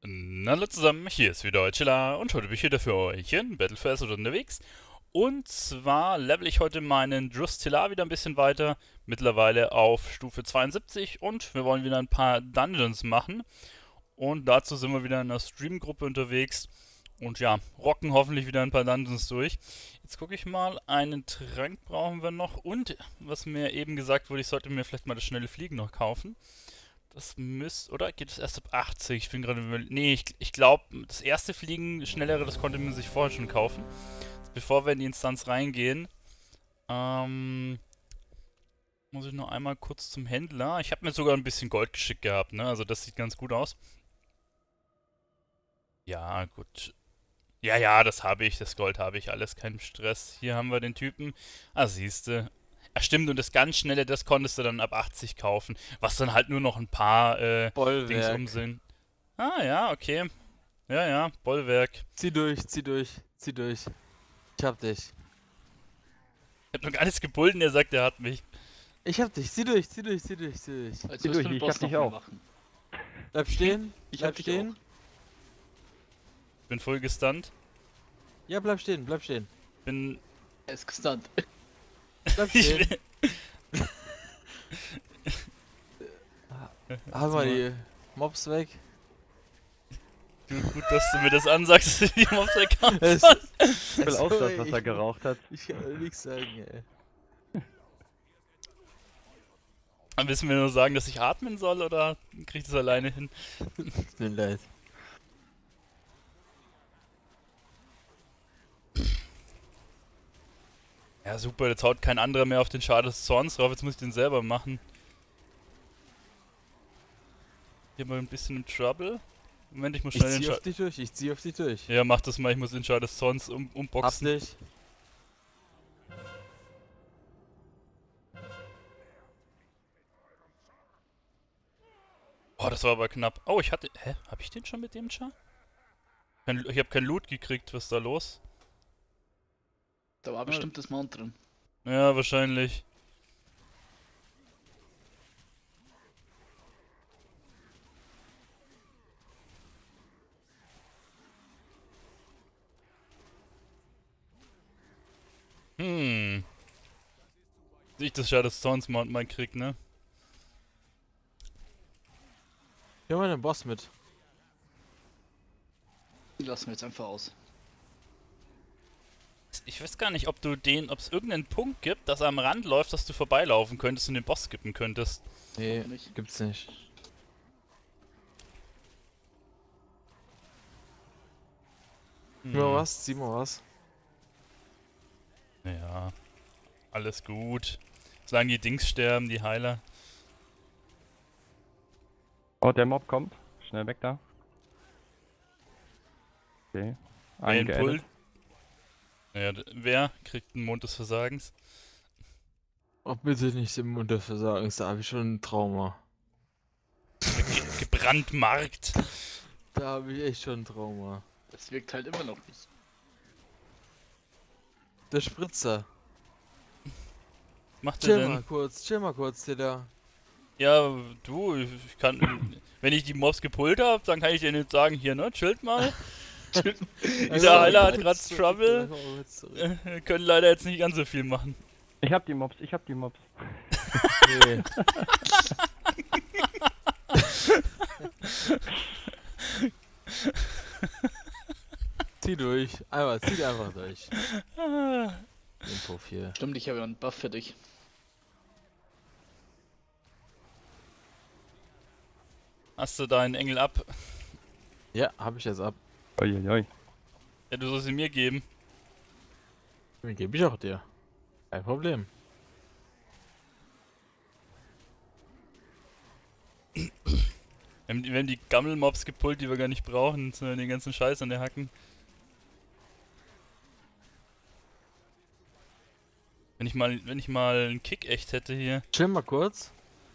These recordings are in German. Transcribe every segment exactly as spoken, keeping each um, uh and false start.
Na, hallo zusammen, hier ist wieder Chilla und heute bin ich wieder für euch in Battlefest unterwegs. Und zwar level ich heute meinen Drustilla wieder ein bisschen weiter, mittlerweile auf Stufe zweiundsiebzig und wir wollen wieder ein paar Dungeons machen. Und dazu sind wir wieder in einer Streamgruppe unterwegs und ja, rocken hoffentlich wieder ein paar Dungeons durch. Jetzt gucke ich mal, einen Trank brauchen wir noch und was mir eben gesagt wurde, ich sollte mir vielleicht mal das schnelle Fliegen noch kaufen. Das müsste, oder? Geht es erst ab achtzig? Ich bin gerade. Nee, ich, ich glaube, das erste Fliegen, schnellere, das konnte man sich vorher schon kaufen. Bevor wir in die Instanz reingehen, ähm, muss ich noch einmal kurz zum Händler. Ich habe mir sogar ein bisschen Gold geschickt gehabt, ne? Also das sieht ganz gut aus. Ja, gut. Ja, ja, das habe ich, das Gold habe ich, alles kein Stress. Hier haben wir den Typen. Ah, siehste. Ach stimmt, und das ganz schnelle, das konntest du dann ab achtzig kaufen. Was dann halt nur noch ein paar äh, Dings um Bollwerk. sind. Ah, ja, okay. Ja, ja, Bollwerk. Zieh durch, zieh durch, zieh durch. Ich hab dich. Ich hab noch gar nichts gebunden, er sagt, er hat mich. Ich hab dich, zieh durch, zieh durch, zieh durch, zieh durch. Als Zieh wirst durch, du den ich Boss hab dich noch mal auch. machen. Bleib stehen, Ich bleib hab dich stehen. Bin voll gestunt. Ja, bleib stehen, bleib stehen. Bin. Er ist gestunt. Bleib Ich stehen. bin. Hau mal die Mobs weg. Du, gut, dass du mir das ansagst, dass du die Mobs weghauen Es- sollst. Ich will auch das, was ich, er geraucht hat. Ich kann nichts sagen, ey. Dann müssen wir nur sagen, dass ich atmen soll oder krieg ich das alleine hin? Tut mir leid. Ja, super, jetzt haut kein anderer mehr auf den Schad des Zorns drauf, jetzt muss ich den selber machen. Hier mal ein bisschen im Trouble. Moment, ich muss Ich schnell den zieh auf Schad. dich durch, ich zieh auf dich durch. Ja, mach das mal, ich muss den Schad des Zorns um, Hab umboxen. dich. Oh, das war aber knapp. Oh, ich hatte. Hä? Hab ich den schon mit dem Char? Kein, ich hab kein Loot gekriegt, was ist da los? Da war bestimmt das Mount drin. Ja, wahrscheinlich. Hm. Ich das Schad des Zorns Mount mal krieg, ne? Hier mal den Boss mit. Die lassen wir jetzt einfach aus. Ich weiß gar nicht, ob du den, ob es irgendeinen Punkt gibt, dass er am Rand läuft, dass du vorbeilaufen könntest und den Boss skippen könntest. Nee, Auch nicht. gibt's nicht. Hm. Zieh mal was, zieh mal was. Ja, alles gut. Solange die Dings sterben, die Heiler. Oh, der Mob kommt. Schnell weg da. Okay. Wer ihn Eingeaddet. pullt. Ja, d- wer kriegt den Mond des Versagens? Oh, bitte nicht im Mund des Versagens, da hab ich schon ein Trauma. Ge gebrandmarkt. Da habe ich echt schon ein Trauma. Das wirkt halt immer noch nicht. Der Spritzer. Was macht er Chill denn? mal kurz, chill mal kurz, Digga. Ja, du, ich kann. Wenn ich die Mobs gepullt habe, dann kann ich dir nicht sagen, hier, ne, chillt mal. Dieser Heiler hat gerade Trouble. Wir können leider jetzt nicht ganz so viel machen. Ich hab die Mobs, ich hab die Mobs. Nee. Zieh durch. Einmal, zieh einfach durch. Ah. Den Puff hier. Stimmt, ich habe ja einen Buff für dich. Hast du deinen Engel ab? Ja, hab ich jetzt ab. Uiuiui. Ja, du sollst ihn mir geben. Den gebe ich auch dir. Kein Problem. Wir haben, wir haben die Gammelmobs gepullt, die wir gar nicht brauchen, sondern den ganzen Scheiß an der Hacken. Wenn ich mal, wenn ich mal einen Kick echt hätte hier. Chill mal kurz.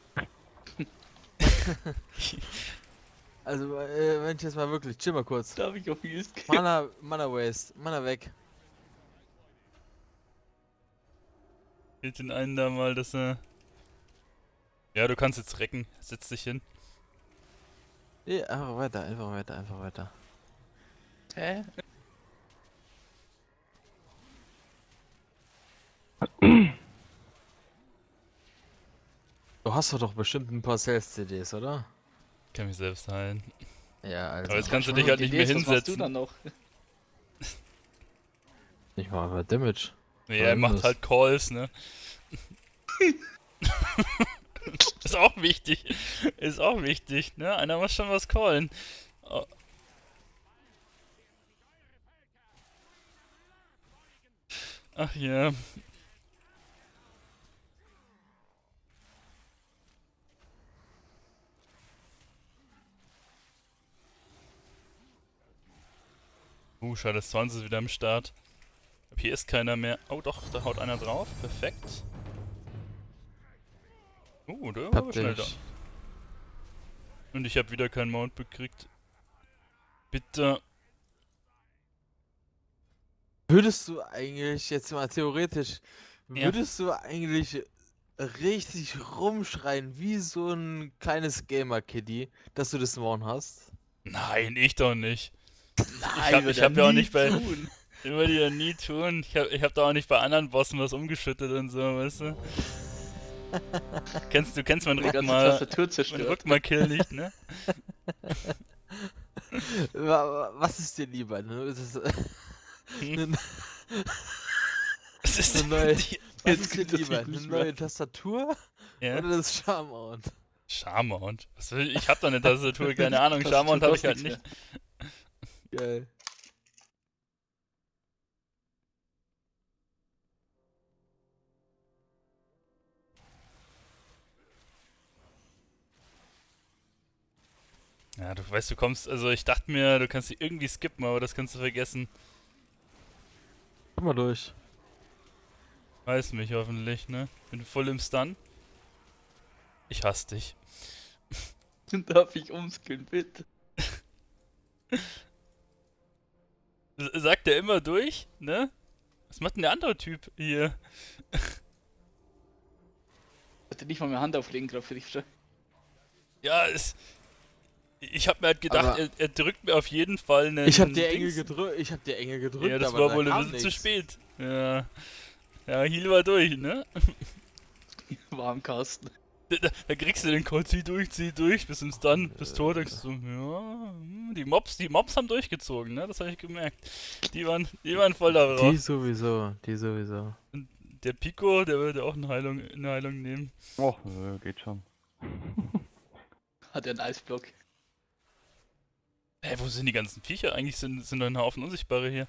Also, äh, wenn ich jetzt mal wirklich, chill mal kurz. Darf ich auf East gehen? Mana, Mana Waste, Mana weg. Geht den einen da mal, dass er. Ja, du kannst jetzt recken. Setz dich hin. Ja, einfach weiter, einfach weiter, einfach weiter. Hä? Du hast doch bestimmt ein paar Sales-C Ds, oder? Kann mich selbst heilen. Ja, also. Aber jetzt kannst du Schon dich mal halt nicht mehr Idee ist, was machst du hinsetzen. dann noch? Ich mach einfach Damage. Nee, er macht Irgendwas. halt Calls, ne? Ist auch wichtig. Ist auch wichtig, ne? Einer muss schon was callen. Oh. Ach ja. Uh, schade, das zwanzig ist wieder am Start. Aber hier ist keiner mehr. Oh doch, da haut einer drauf. Perfekt. Uh, der war aber Hab schnell da. dich. Und ich habe wieder keinen Mount bekriegt. Bitte. Würdest du eigentlich, jetzt mal theoretisch, Ja. würdest du eigentlich richtig rumschreien wie so ein kleines Gamer-Kiddie, dass du das Morn hast? Nein, ich doch nicht. Nein, hab- wird ich er hab ja auch nie nicht bei- tun. Den würde ich ja nie tun. Ich hab, ich hab da auch nicht bei anderen Bossen was umgeschüttet und so, weißt du? kennst du, kennst meinen Die ganze Rückmal, Tastatur mein zerstört. Rückmal-Kill nicht, ne? Wa- wa- Was ist dir lieber? Ne? Ist es, Hm? ne, Was ist eine denn neue, die? was Jetzt ist dir gibt es lieber? mich Eine nicht mehr. neue Tastatur Ja? oder das Charmount? Charmount. Was will, ich hab da eine Tastatur, keine Ahnung. Tastatur Charmount habe ich kostet halt nichts nicht. Geil. Ja, du weißt, du kommst, also ich dachte mir, du kannst die irgendwie skippen, aber das kannst du vergessen. Komm mal durch. Weiß mich hoffentlich, ne? Bin voll im Stun. Ich hasse dich. mehr. Darf ich umskillen, bitte? S- Sagt der immer durch, ne? Was macht denn der andere Typ hier? Ich hätte nicht mal mehr Hand auflegen gerade für dich. Versteh? Ja, es. Ich hab mir halt gedacht, Aber- er, er drückt mir auf jeden Fall einen. Ich hab dir Engel Dings. gedrückt, ich hab dir Engel gedrückt, Ja, das aber war da wohl ein kam bisschen zu nix. spät. Ja. Ja, Heal war durch, ne? Warmkasten. Da, da, da kriegst du den Code, zieh durch, zieh durch, bis im Stun, bis tot, denkst du, ja, hm, die Mobs, die Mobs haben durchgezogen, ne? Das habe ich gemerkt. Die waren, die waren voll da Die drauf. sowieso, die sowieso. Der Pico, der würde auch eine Heilung, eine Heilung nehmen. Oh, nö, geht schon. Hat er einen Eisblock. Hä, wo sind die ganzen Viecher? Eigentlich sind, sind doch ein Haufen Unsichtbare hier.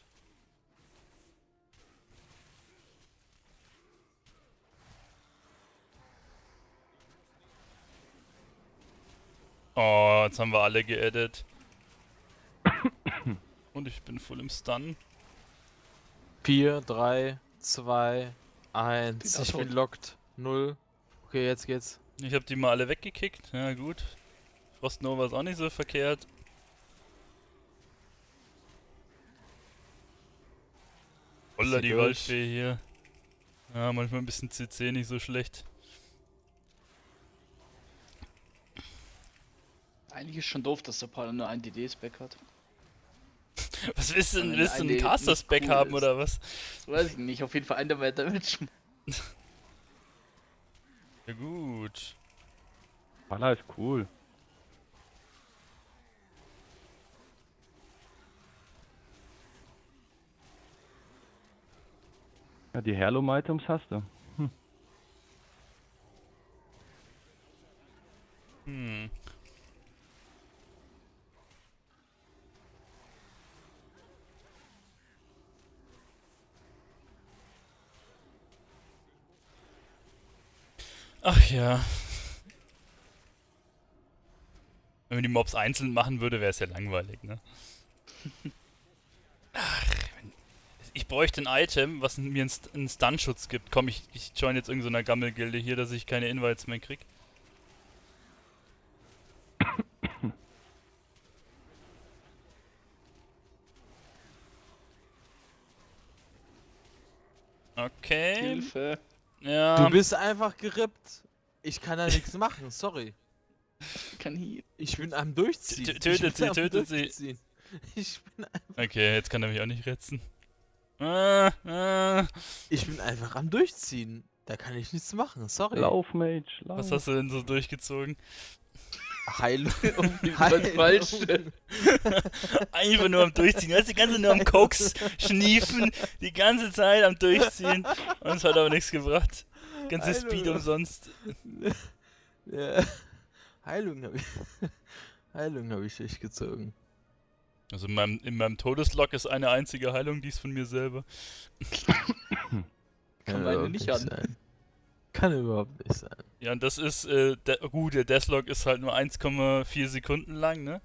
Oh, jetzt haben wir alle geaddet. Und ich bin voll im Stun. vier, drei, zwei, eins. Bin Ich tot. bin locked. null. Okay, jetzt geht's. Ich hab die mal alle weggekickt. Ja, gut. Frost Nova ist auch nicht so verkehrt. Holla, Sie die durch. Waldfee hier. Ja, manchmal ein bisschen C C, nicht so schlecht. Eigentlich ist schon doof, dass der Paladin nur ein D D-Spec hat. Was willst du denn? Wenn Willst du eine einen Caster-Spec nicht cool haben ist. oder was? Weiß ich nicht, auf jeden Fall einer mehr Damage. Ja, gut. Pala ist cool. Ja, die Heirloom-Items hast du. Hm. Ach ja. Wenn man die Mobs einzeln machen würde, wäre es ja langweilig, ne? Ach, wenn- ich bräuchte ein Item, was mir einen, St einen Stun-Schutz gibt. Komm, ich, ich join jetzt irgendeiner Gammelgilde hier, dass ich keine Invites mehr krieg. Okay. Hilfe. Ja. Du bist einfach gerippt. Ich kann da nichts machen, sorry. kein Heal. Ich bin am Durchziehen. T- Ich tötet bin sie, am tötet sie. Durchziehen. Ich bin, ein- Okay, jetzt kann er mich auch nicht retzen. Ah, ah. ich bin einfach am Durchziehen. Da kann ich nichts machen, sorry. Lauf, Mage, lauf. Was hast du denn so durchgezogen? Heilung. Was falsch? Einfach nur am Durchziehen. Du hast die ganze Zeit nur am Koks schniefen, die ganze Zeit am Durchziehen. Und es hat aber nichts gebracht. Ganze Heilung. Speed umsonst. Ja. Heilung habe ich. Heilung habe ich durchgezogen. Also in meinem, in meinem Todeslog ist eine einzige Heilung, die ist von mir selber. Kann meine überhaupt nicht an. sein. Kann überhaupt nicht sein. Ja, und das ist, äh, der, gut, der Deathlog ist halt nur eins Komma vier Sekunden lang, ne?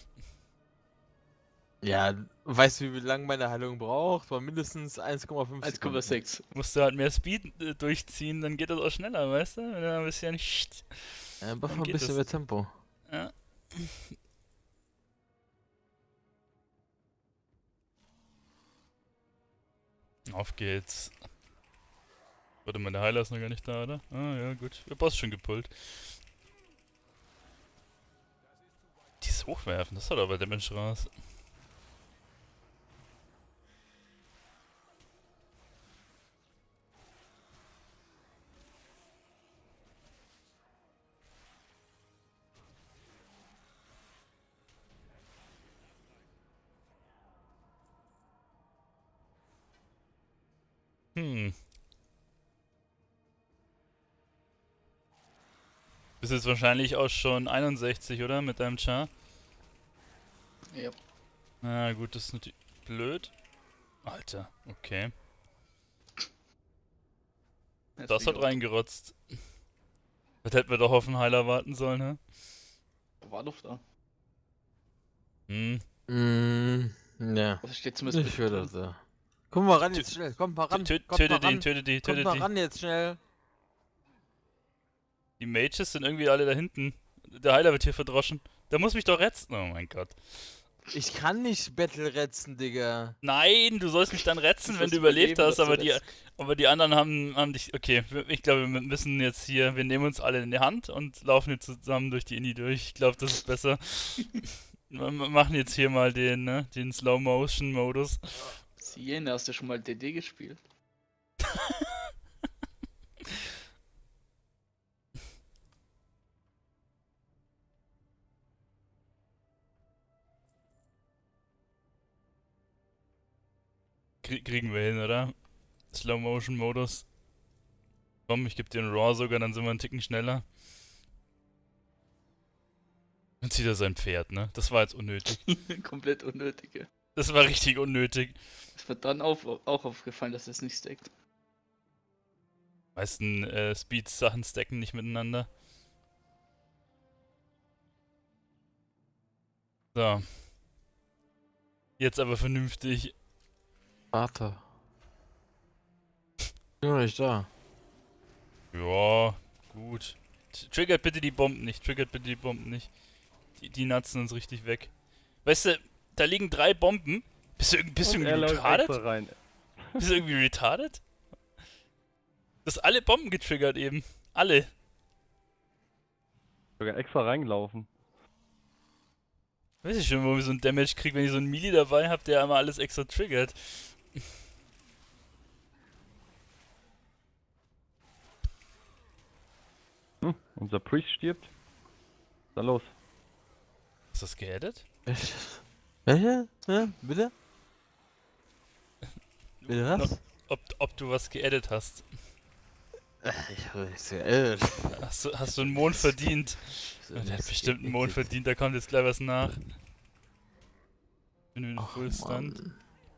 Ja, weißt du, wie lange meine Heilung braucht? War mindestens eins Komma fünf eins Komma sechs. Musst du halt mehr Speed äh, durchziehen, dann geht das auch schneller, weißt du? Wenn du ein bisschen... Ja, einfach Dann ein geht bisschen das. mehr Tempo. Ja. Auf geht's. Warte mal, der Heiler ist noch gar nicht da, oder? Ah, ja, gut. Der Boss schon gepullt. Dieses Hochwerfen, das hat aber der Mensch raus. Hm. Bist jetzt wahrscheinlich auch schon einundsechzig, oder? Mit deinem Char? Ja. Na gut, das ist natürlich blöd. Alter, okay. Jetzt Das bin hat ich reingerotzt. Das hätten wir doch auf den Heiler warten sollen, hä? auf- War Luft da. Hm. Mm, ja. Was steht zumindest Ich würde drin? so. Komm mal ran jetzt schnell. Komm mal ran. Tö Kommt töte mal den, ran. töte die, Kommt töte mal die. ran jetzt schnell. Die Mages sind irgendwie alle da hinten. Der Heiler wird hier verdroschen. Der muss mich doch retzen. Oh mein Gott. Ich kann nicht Battle retzen, Digga. Nein, du sollst mich dann retzen, Du wenn sollst du überlebt überleben, hast, dass du aber die, retzt. aber die anderen haben, haben dich. Okay, ich glaube, wir müssen jetzt hier. Wir nehmen uns alle in die Hand und laufen jetzt zusammen durch die Indie durch. Ich glaube, das ist besser. Wir machen jetzt hier mal den, ne, den Slow-Motion-Modus. Siena, hast du schon mal D D gespielt? Krie- Kriegen wir hin, oder? Slow-Motion-Modus. Komm, ich gebe dir einen Raw sogar, dann sind wir einen Ticken schneller. Dann zieht er sein Pferd, ne? Das war jetzt unnötig. Komplett unnötige. Das war richtig unnötig. Es wird dann auf, auch aufgefallen, dass es nicht stackt. Meisten äh, Speed-Sachen stacken nicht miteinander. So. Jetzt aber vernünftig. Vater. Bin noch nicht da. Ja, gut. T- Triggert bitte die Bomben nicht. Triggert bitte die Bomben nicht. Die, die natzen uns richtig weg. Weißt du, da liegen drei Bomben. Bist du, irg- bist du Und er irgendwie läuft retarded? extra rein. Bist du irgendwie retarded? Du hast alle Bomben getriggert eben. Alle. Sogar extra reingelaufen. Weiß ich schon, wo ich so ein Damage krieg, wenn ich so einen Melee dabei hab, der einmal alles extra triggert. Hm, unser Priest stirbt. Was ist da los? Ist das geaddet? Welche? Ja, bitte? Bitte No, was? ob, ob du was geaddet hast. Ich habe nicht so äh, Hast du, hast du einen Mond verdient? so Der hat nichts bestimmt einen Mond geedit. verdient, da kommt jetzt gleich was nach. Bin wieder Ach, Full Stand. Mann.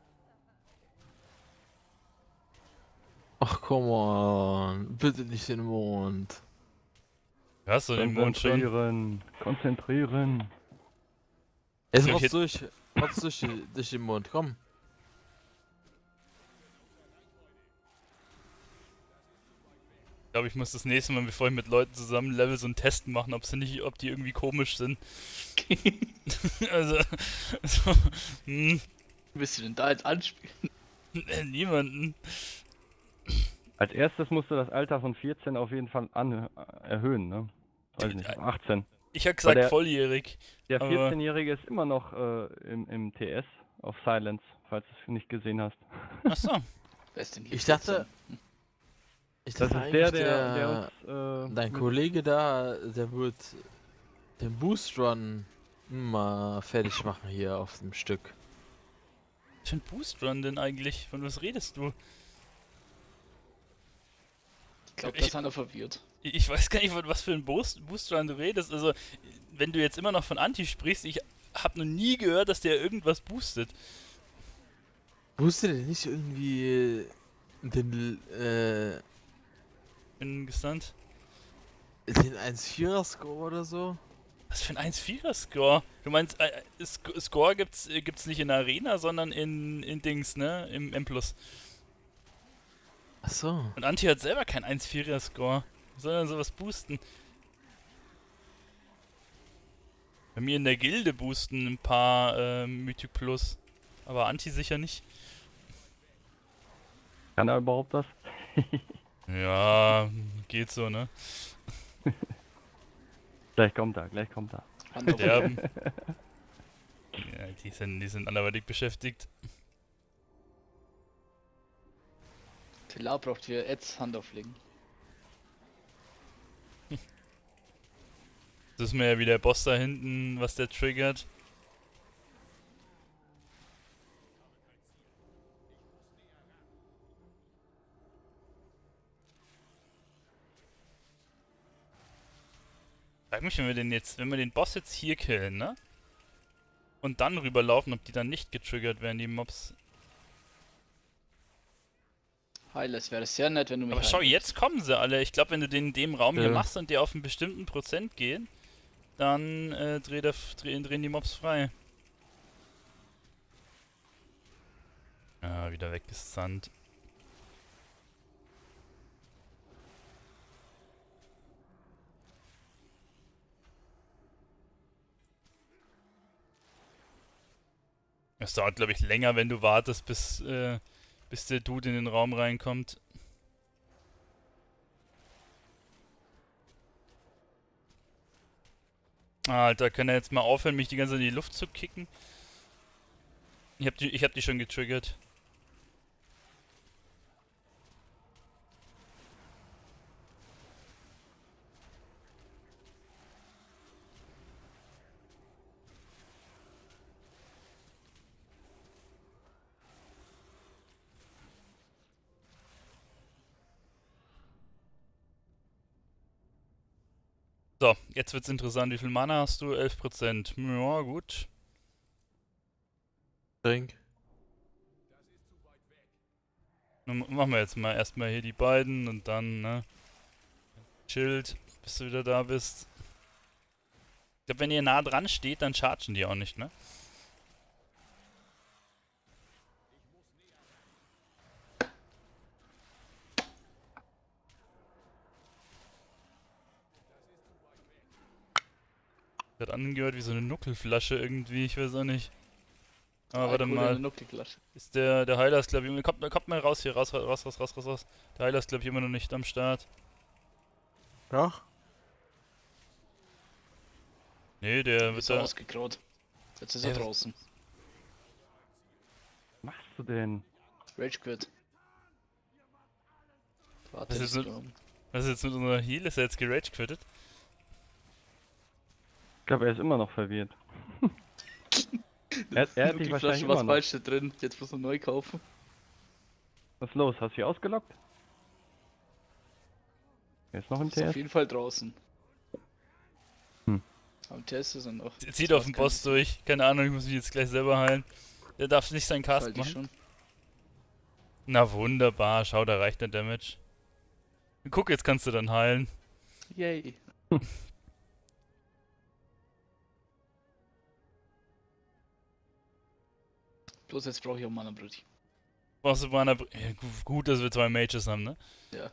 Ach, come on. Bitte nicht den Mond. Hast du den Mond schon? Konzentrieren. Konzentrieren. Jetzt Soll ich rotz jetzt- durch. Rotz durch, die- durch den Mond, komm. Ich glaube, ich muss das nächste Mal, bevor ich mit Leuten zusammen level, so einen Test machen, ob sie nicht, ob die irgendwie komisch sind. Also, so, hm, Willst du denn da jetzt anspielen? äh, niemanden. Als erstes musst du das Alter von vierzehn auf jeden Fall an, äh, erhöhen, ne? Weiß nicht, Ja. achtzehn. Ich hab gesagt der- volljährig. Der Aber- vierzehnjährige ist immer noch äh, im, im T S auf Silence, falls du es nicht gesehen hast. Achso. Wer ist denn hier Ich dachte, vierzehn? ich Das dachte ist der, eigentlich, der, der uns. Äh, dein mit- Kollege da, der wird den Boost Run mal fertig machen hier auf dem Stück. Was für ein Boost Run denn eigentlich? Von was redest du? Ich glaube, Ich- da ist einer verwirrt. Ich ich weiß gar nicht, von was für ein Boost, Boost Run du redest. Also, wenn du jetzt immer noch von Anti sprichst, ich habe noch nie gehört, dass der irgendwas boostet. Boostet der nicht irgendwie den, äh, Bin gestunt. den eins Komma vierer Score oder so? Was für ein eins Komma vierer Score? Du meinst, äh, äh, Sc- Score gibt's, äh, gibt's nicht in der Arena, sondern in, in Dings, ne? Im M plus. Achso. Und Anti hat selber kein eins Komma vierer Score. Wie soll er sowas boosten? Bei mir in der Gilde boosten ein paar äh, Mythic Plus. Aber Anti sicher nicht. Kann er überhaupt das? Ja, geht so, ne? Gleich kommt er, gleich kommt er. Hand auf Sterben. Ja, die sind, die sind anderweitig beschäftigt. Telar braucht hier Ads Hand auflegen. Das ist mir ja wie der Boss da hinten, was der triggert. Frag mich, wenn wir den jetzt, wenn wir den Boss jetzt hier killen, ne? Und dann rüberlaufen, ob die dann nicht getriggert werden, die Mobs. Heil, es wäre sehr nett, wenn du mich Aber schau, heilst. jetzt kommen sie alle. Ich glaube, wenn du den in dem Raum hier Ja. machst und die auf einen bestimmten Prozent gehen, dann äh, dreht er, drehen, drehen die Mobs frei. Ah, wieder weggesandt. Es dauert, glaube ich, länger, wenn du wartest, bis, äh, bis der Dude in den Raum reinkommt. Ah, Alter, kann er jetzt mal aufhören, mich die ganze Zeit in die Luft zu kicken? Ich hab die, ich hab die schon getriggert. So, jetzt wird's interessant. Wie viel Mana hast du? elf Prozent. Ja, gut. Trink. Dann machen wir jetzt mal erstmal hier die beiden und dann, ne? Chillt, bis du wieder da bist. Ich glaube, wenn ihr nah dran steht, dann chargen die auch nicht, ne? Hat angehört wie so eine Nuckelflasche irgendwie, ich weiß auch nicht. Aber warte Alkohol in mal. der Nuckelflasche. Ist der, der Heiler ist glaube ich, kommt, kommt mal raus hier, raus, raus, raus, raus, raus, raus. Der Heiler ist glaube ich immer noch nicht am Start. Ja? Nee, der wird Ist da. ausgegraut. Jetzt ist er Ja, was- draußen. Was machst du denn? Rage quit. Warte, Das ist ist so- gestorben. Was ist jetzt mit unserer Heal? Ist er jetzt gerage quittet? Ich glaube, er ist immer noch verwirrt. er, er hat dich wahrscheinlich was immer noch. falsch da drin. Jetzt muss er neu kaufen. Was ist los? Hast du sie ausgelockt? Er ist noch im Ist T auf S. jeden Fall draußen. Hm. Am Test ist er noch. Z- Zieht Das auf den war's, Boss durch. Keine Ahnung, ich muss mich jetzt gleich selber heilen. Der darf nicht seinen kann Cast ich machen. schon. Na wunderbar, schau, da reicht der Damage. Guck, jetzt kannst du dann heilen. Yay. Bloß jetzt brauche ich auch Mana-Brötchen. Brauchst du mal eine... Ja, gu- gut, dass wir zwei Mages haben, ne? Ja.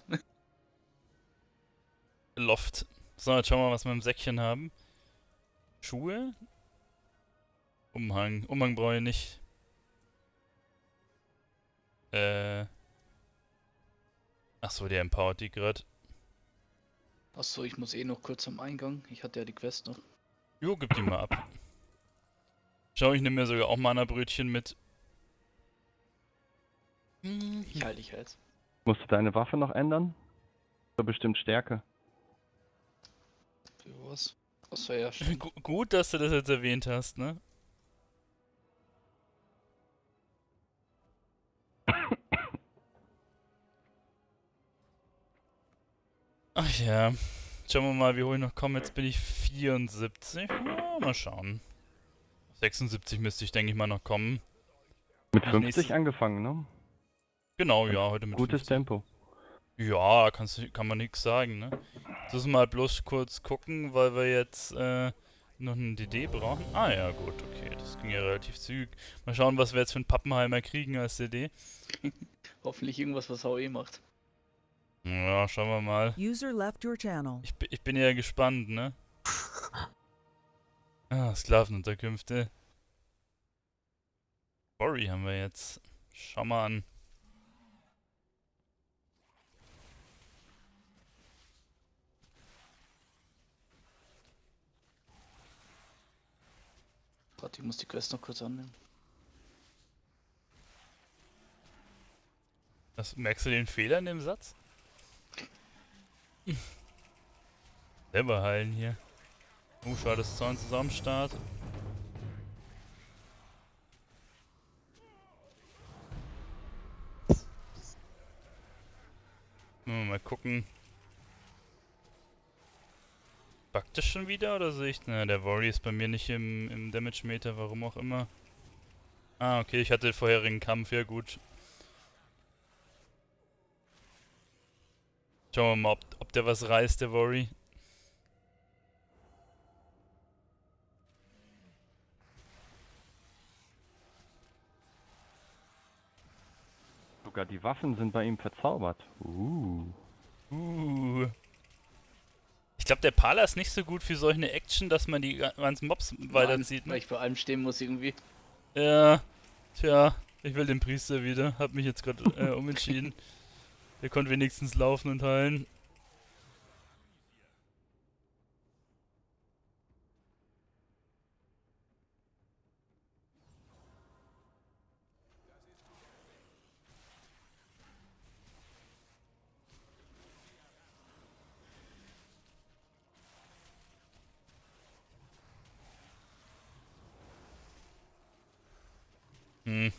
Loft. So, jetzt schauen wir mal, was wir im Säckchen haben. Schuhe? Umhang. Umhang brauche ich nicht. Äh... Achso, der empowert die gerade. Achso, ich muss eh noch kurz am Eingang. Ich hatte ja die Quest noch. Jo, gib die mal ab. Schau, ich nehme mir sogar auch Mana-Brötchen mit. Ich halte dich jetzt. Musst du deine Waffe noch ändern? So bestimmt Stärke. Für was? Achso, ja, stimmt. Gu- Gut, dass du das jetzt erwähnt hast, ne? Ach ja. Schauen wir mal, wie hoch ich noch komme. Jetzt bin ich vierundsiebzig. Ja, mal schauen. sechsundsiebzig müsste ich, denke ich mal, noch kommen. Mit Als fünfzig nächstes- angefangen, ne? Genau, ja, heute mit Gutes fünfzig. Tempo. Ja, kannst, du- kann man nichts sagen, ne? Jetzt müssen wir halt bloß kurz gucken, weil wir jetzt äh, noch einen D D brauchen. Ah ja, gut, okay, das ging ja relativ zügig. Mal schauen, was wir jetzt für einen Pappenheimer kriegen als D D. Hoffentlich irgendwas, was V E macht. Ja, schauen wir mal. User left your channel. Ich, bi- ich bin ja gespannt, ne? Ah, Sklavenunterkünfte. Worry haben wir jetzt. Schau mal an. Warte, ich muss die Quest noch kurz annehmen. Das, merkst du den Fehler in dem Satz? Selber heilen hier. Oh, schade, das ist zwar ein Zusammenstart. Mal gucken. Buggt das schon wieder oder sehe ich... Na, der Worry ist bei mir nicht im, im Damage-Meter, warum auch immer. Ah, okay, ich hatte den vorherigen Kampf, ja gut. Schauen wir mal, ob, ob der was reißt, der Worry. Sogar die Waffen sind bei ihm verzaubert. Uh. Uh. Ich glaube, der Pala ist nicht so gut für solche Action, dass man die ganzen Mobs weiterzieht. Weil Ne? ich vor allem stehen muss irgendwie. Ja, tja, ich will den Priester wieder. Hab mich jetzt gerade äh, umentschieden. Der konnte wenigstens laufen und heilen. Hm.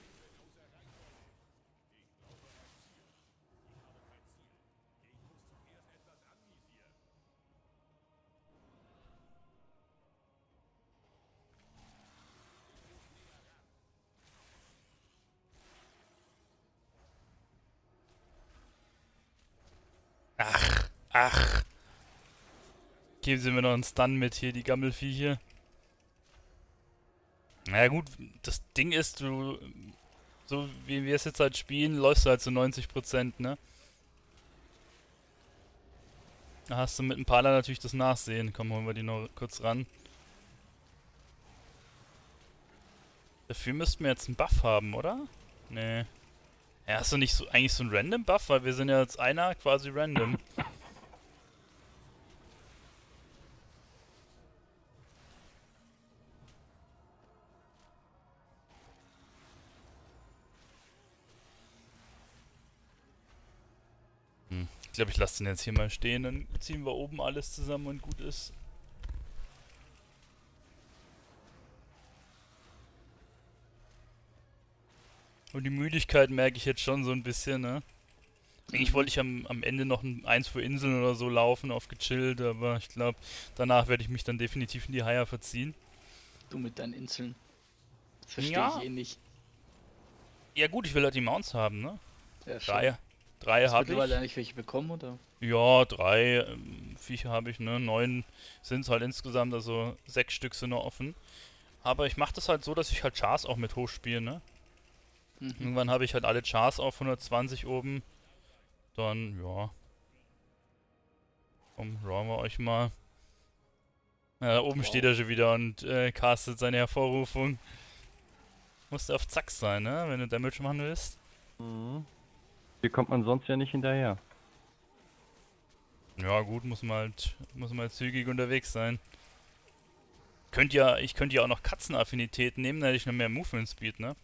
Ach, ach. Geben Sie mir noch einen Stun mit hier, die Gammelviecher. Na ja, gut, das Ding ist, du, so wie wir es jetzt halt spielen, läufst du halt zu neunzig Prozent, ne? Da hast du mit dem Pala natürlich das Nachsehen. Komm, holen wir die noch kurz ran. Dafür müssten wir jetzt einen Buff haben, oder? Nee. Ja, hast du nicht so eigentlich so einen Random Buff? Weil wir sind ja jetzt einer quasi random. Hm. Ich glaube, ich lasse den jetzt hier mal stehen. Dann ziehen wir oben alles zusammen und gut ist. Und die Müdigkeit merke ich jetzt schon so ein bisschen, ne? Eigentlich wollte ich am, am Ende noch ein eins für Inseln oder so laufen, auf gechillt, aber ich glaube, danach werde ich mich dann definitiv in die Haie verziehen. Du mit deinen Inseln. Das verstehe Ja. ich eh nicht. Ja gut, ich will halt die Mounts haben, ne? Ja, schon. Drei. Drei Hast du habe mittlerweile ich. eigentlich welche bekommen, oder? Ja, drei ähm, Viecher habe ich, ne? Neun sind es halt insgesamt, also sechs Stück sind noch offen. Aber ich mache das halt so, dass ich halt Chars auch mit hochspiele, ne? Mhm. Irgendwann habe ich halt alle Chars auf hundertzwanzig oben. Dann, ja. Komm, schauen wir euch mal. Ja, da oben Wow. steht er schon wieder und äh, castet seine Hervorrufung. Musst du auf Zack sein, ne? Wenn du Damage machen willst. Mhm. Hier kommt man sonst ja nicht hinterher. Ja gut, muss man halt, muss man halt zügig unterwegs sein. Könnt ja, ich könnte ja auch noch Katzenaffinitäten nehmen, dann hätte ich noch mehr Movement Speed, ne?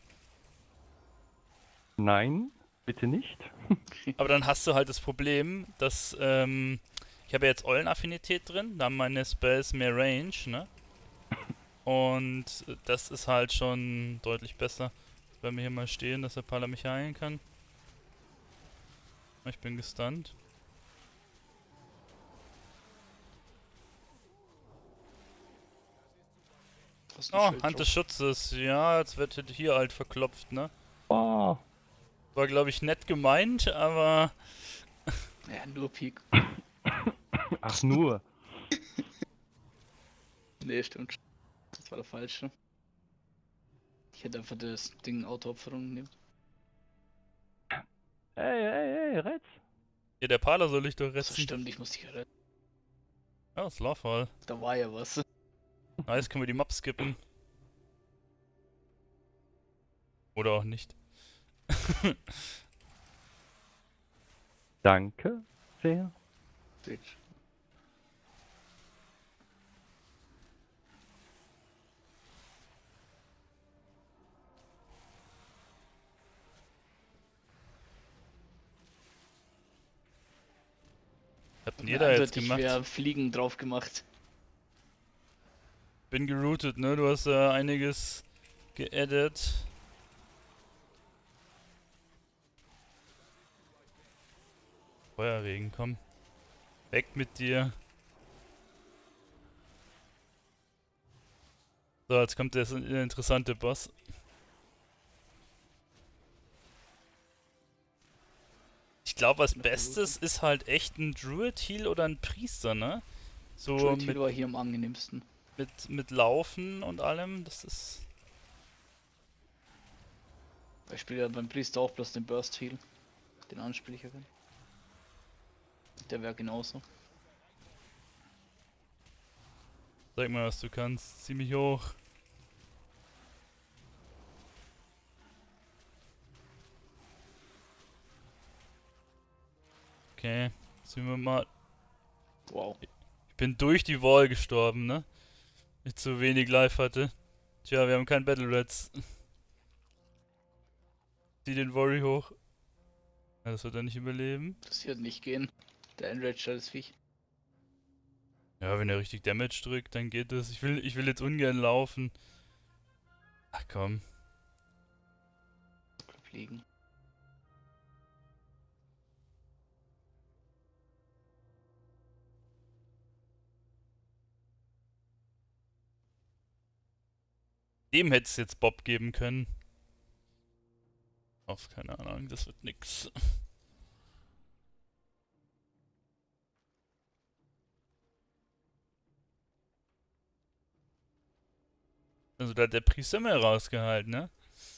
Nein, bitte nicht. Aber dann hast du halt das Problem, dass, ähm, ich habe ja jetzt Eulenaffinität drin, da haben meine Spells mehr Range, ne? Und das ist halt schon deutlich besser. Jetzt werden wir hier mal stehen, dass der Pala mich heilen kann. Ich bin gestunt. Was ein Oh, Schild Hand des drauf. Schutzes. Ja, jetzt wird hier halt verklopft, ne? Oh, War, glaube ich, nett gemeint, aber Ja, nur Peak. ach nur. Nee, stimmt. schon. Das war der falsche. Ich hätte einfach das Ding Autoopferung nehmen. Ey, ey, ey, Retz. hier, der Pala soll ich doch So retten. stimmt, ich muss dich retten. Ja, Slawfall. Da war ja was. Nice, können wir die Map skippen. Oder auch nicht. Danke sehr. Bitch. Habt ihr da jetzt Eindeutig gemacht? wär Fliegen drauf gemacht. Bin geroutet, ne? Du hast da einiges geaddet. Feuerregen, komm. Weg mit dir. So, jetzt kommt der s- der interessante Boss. Ich glaube, was Noch Bestes ist halt echt ein Druid-Heal oder ein Priester, ne? So Druid mit, war hier am angenehmsten. mit, mit Laufen und allem, das ist... Ich spiele ja beim Priester auch bloß den Burst Heal. Den anspiele ich ja gerne. Der wäre genauso. Sag mal, was du kannst. Zieh mich hoch. Okay, ziehen wir mal. Wow. Ich bin durch die Wall gestorben, ne? Ich zu wenig Life hatte. Tja, wir haben keinen Battle Rats. Zieh den Worry hoch. Ja, das wird er nicht überleben. Das wird nicht gehen. Der Enrager das Viech. Ja, wenn er richtig Damage drückt, dann geht das. Ich will, ich will jetzt ungern laufen. Ach komm. Fliegen. Dem hätte es jetzt Bob geben können. Auf keine Ahnung, das wird nix. Also da hat der Priester mehr rausgehalten, ne?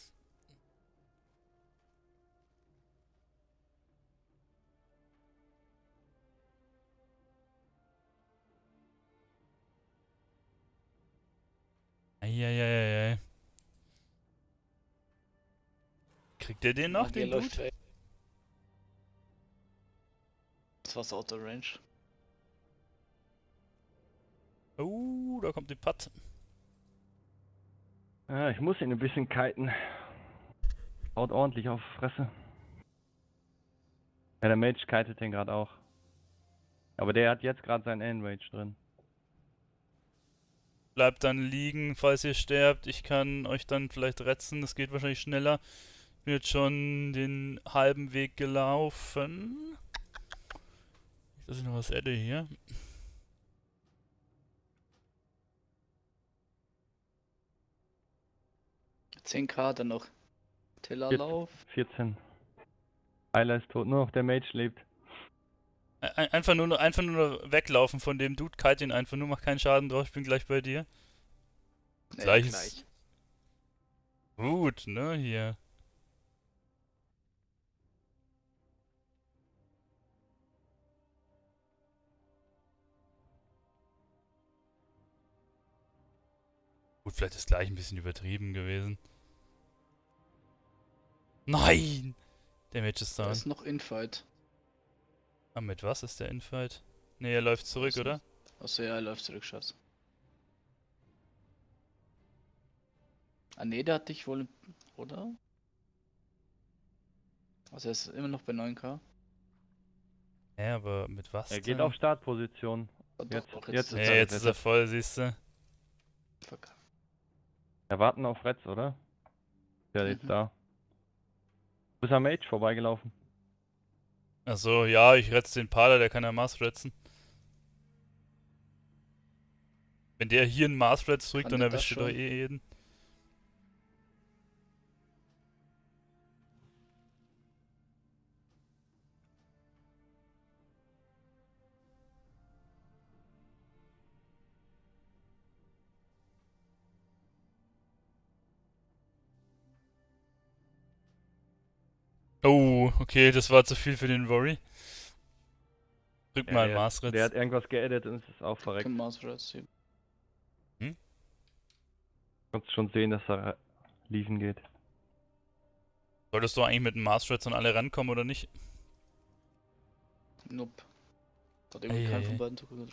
Eieieiei. Kriegt er den noch, Magier den läuft Dude? weg. Das war's Auto Range. Oh, da kommt die Putt. Ja, ich muss ihn ein bisschen kiten. Haut ordentlich auf Fresse. Ja, der Mage kitet den gerade auch. Aber der hat jetzt gerade seinen Enrage drin. Bleibt dann liegen, falls ihr sterbt. Ich kann euch dann vielleicht retzen. Das geht wahrscheinlich schneller. Ich bin jetzt schon den halben Weg gelaufen. Nicht, dass ich noch was adde hier. zehn K, dann noch Tellerlauf. vierzehn. Ayla ist tot, nur noch der Mage lebt. Ein- Einfach nur, einfach nur weglaufen von dem Dude. Kite ihn einfach nur, mach keinen Schaden drauf. Ich bin gleich bei dir. Nee, Gleich ist- gleich. Gut, ne, hier. Gut, vielleicht ist gleich ein bisschen übertrieben gewesen. Nein! Der Match ist Da down. ist noch Infight. Ah, mit was ist der Infight? Ne, er läuft zurück, Achso. oder? Achso, ja, er läuft zurück, Schatz. Ah ne, der hat dich wohl, oder? Also er ist immer noch bei neun K. Ja, aber mit was Er geht denn? auf Startposition. Ah, doch, Jetzt, doch, jetzt ist ist er Ne, er jetzt ist er resettet. voll, siehste. Fuck. Wir warten auf Reds, oder? Der ist Mhm. jetzt da. Du bist am Mage vorbeigelaufen. Achso, ja, ich retze den Pader, der kann ja Mars retzen. Wenn der hier einen Mars retzt drückt, Kann dann der das erwischt er doch schon? eh jeden. Oh, okay, das war zu viel für den Worry. Drück Ja, mal einen der, Mars der Ritz. hat irgendwas geedit und es ist auch verreckt. Kein Maß für das Team. Hm? Du kannst schon sehen, dass er liefen geht. Solltest du eigentlich mit dem Mars Ritz an alle rankommen oder nicht? Nope. Hat irgendwie Ei, keinen ei, von ei. beiden zurück.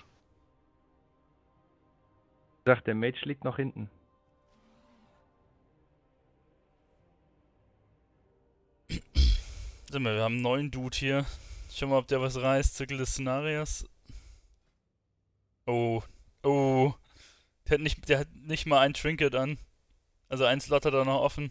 Ich sag, der Mage liegt noch hinten. Sag mal, wir haben einen neuen Dude hier. Schau mal, ob der was reißt. Zirkel des Szenarios. Oh. Oh. Der hat nicht, der hat nicht mal ein Trinket an. Also ein Slot hat er noch offen.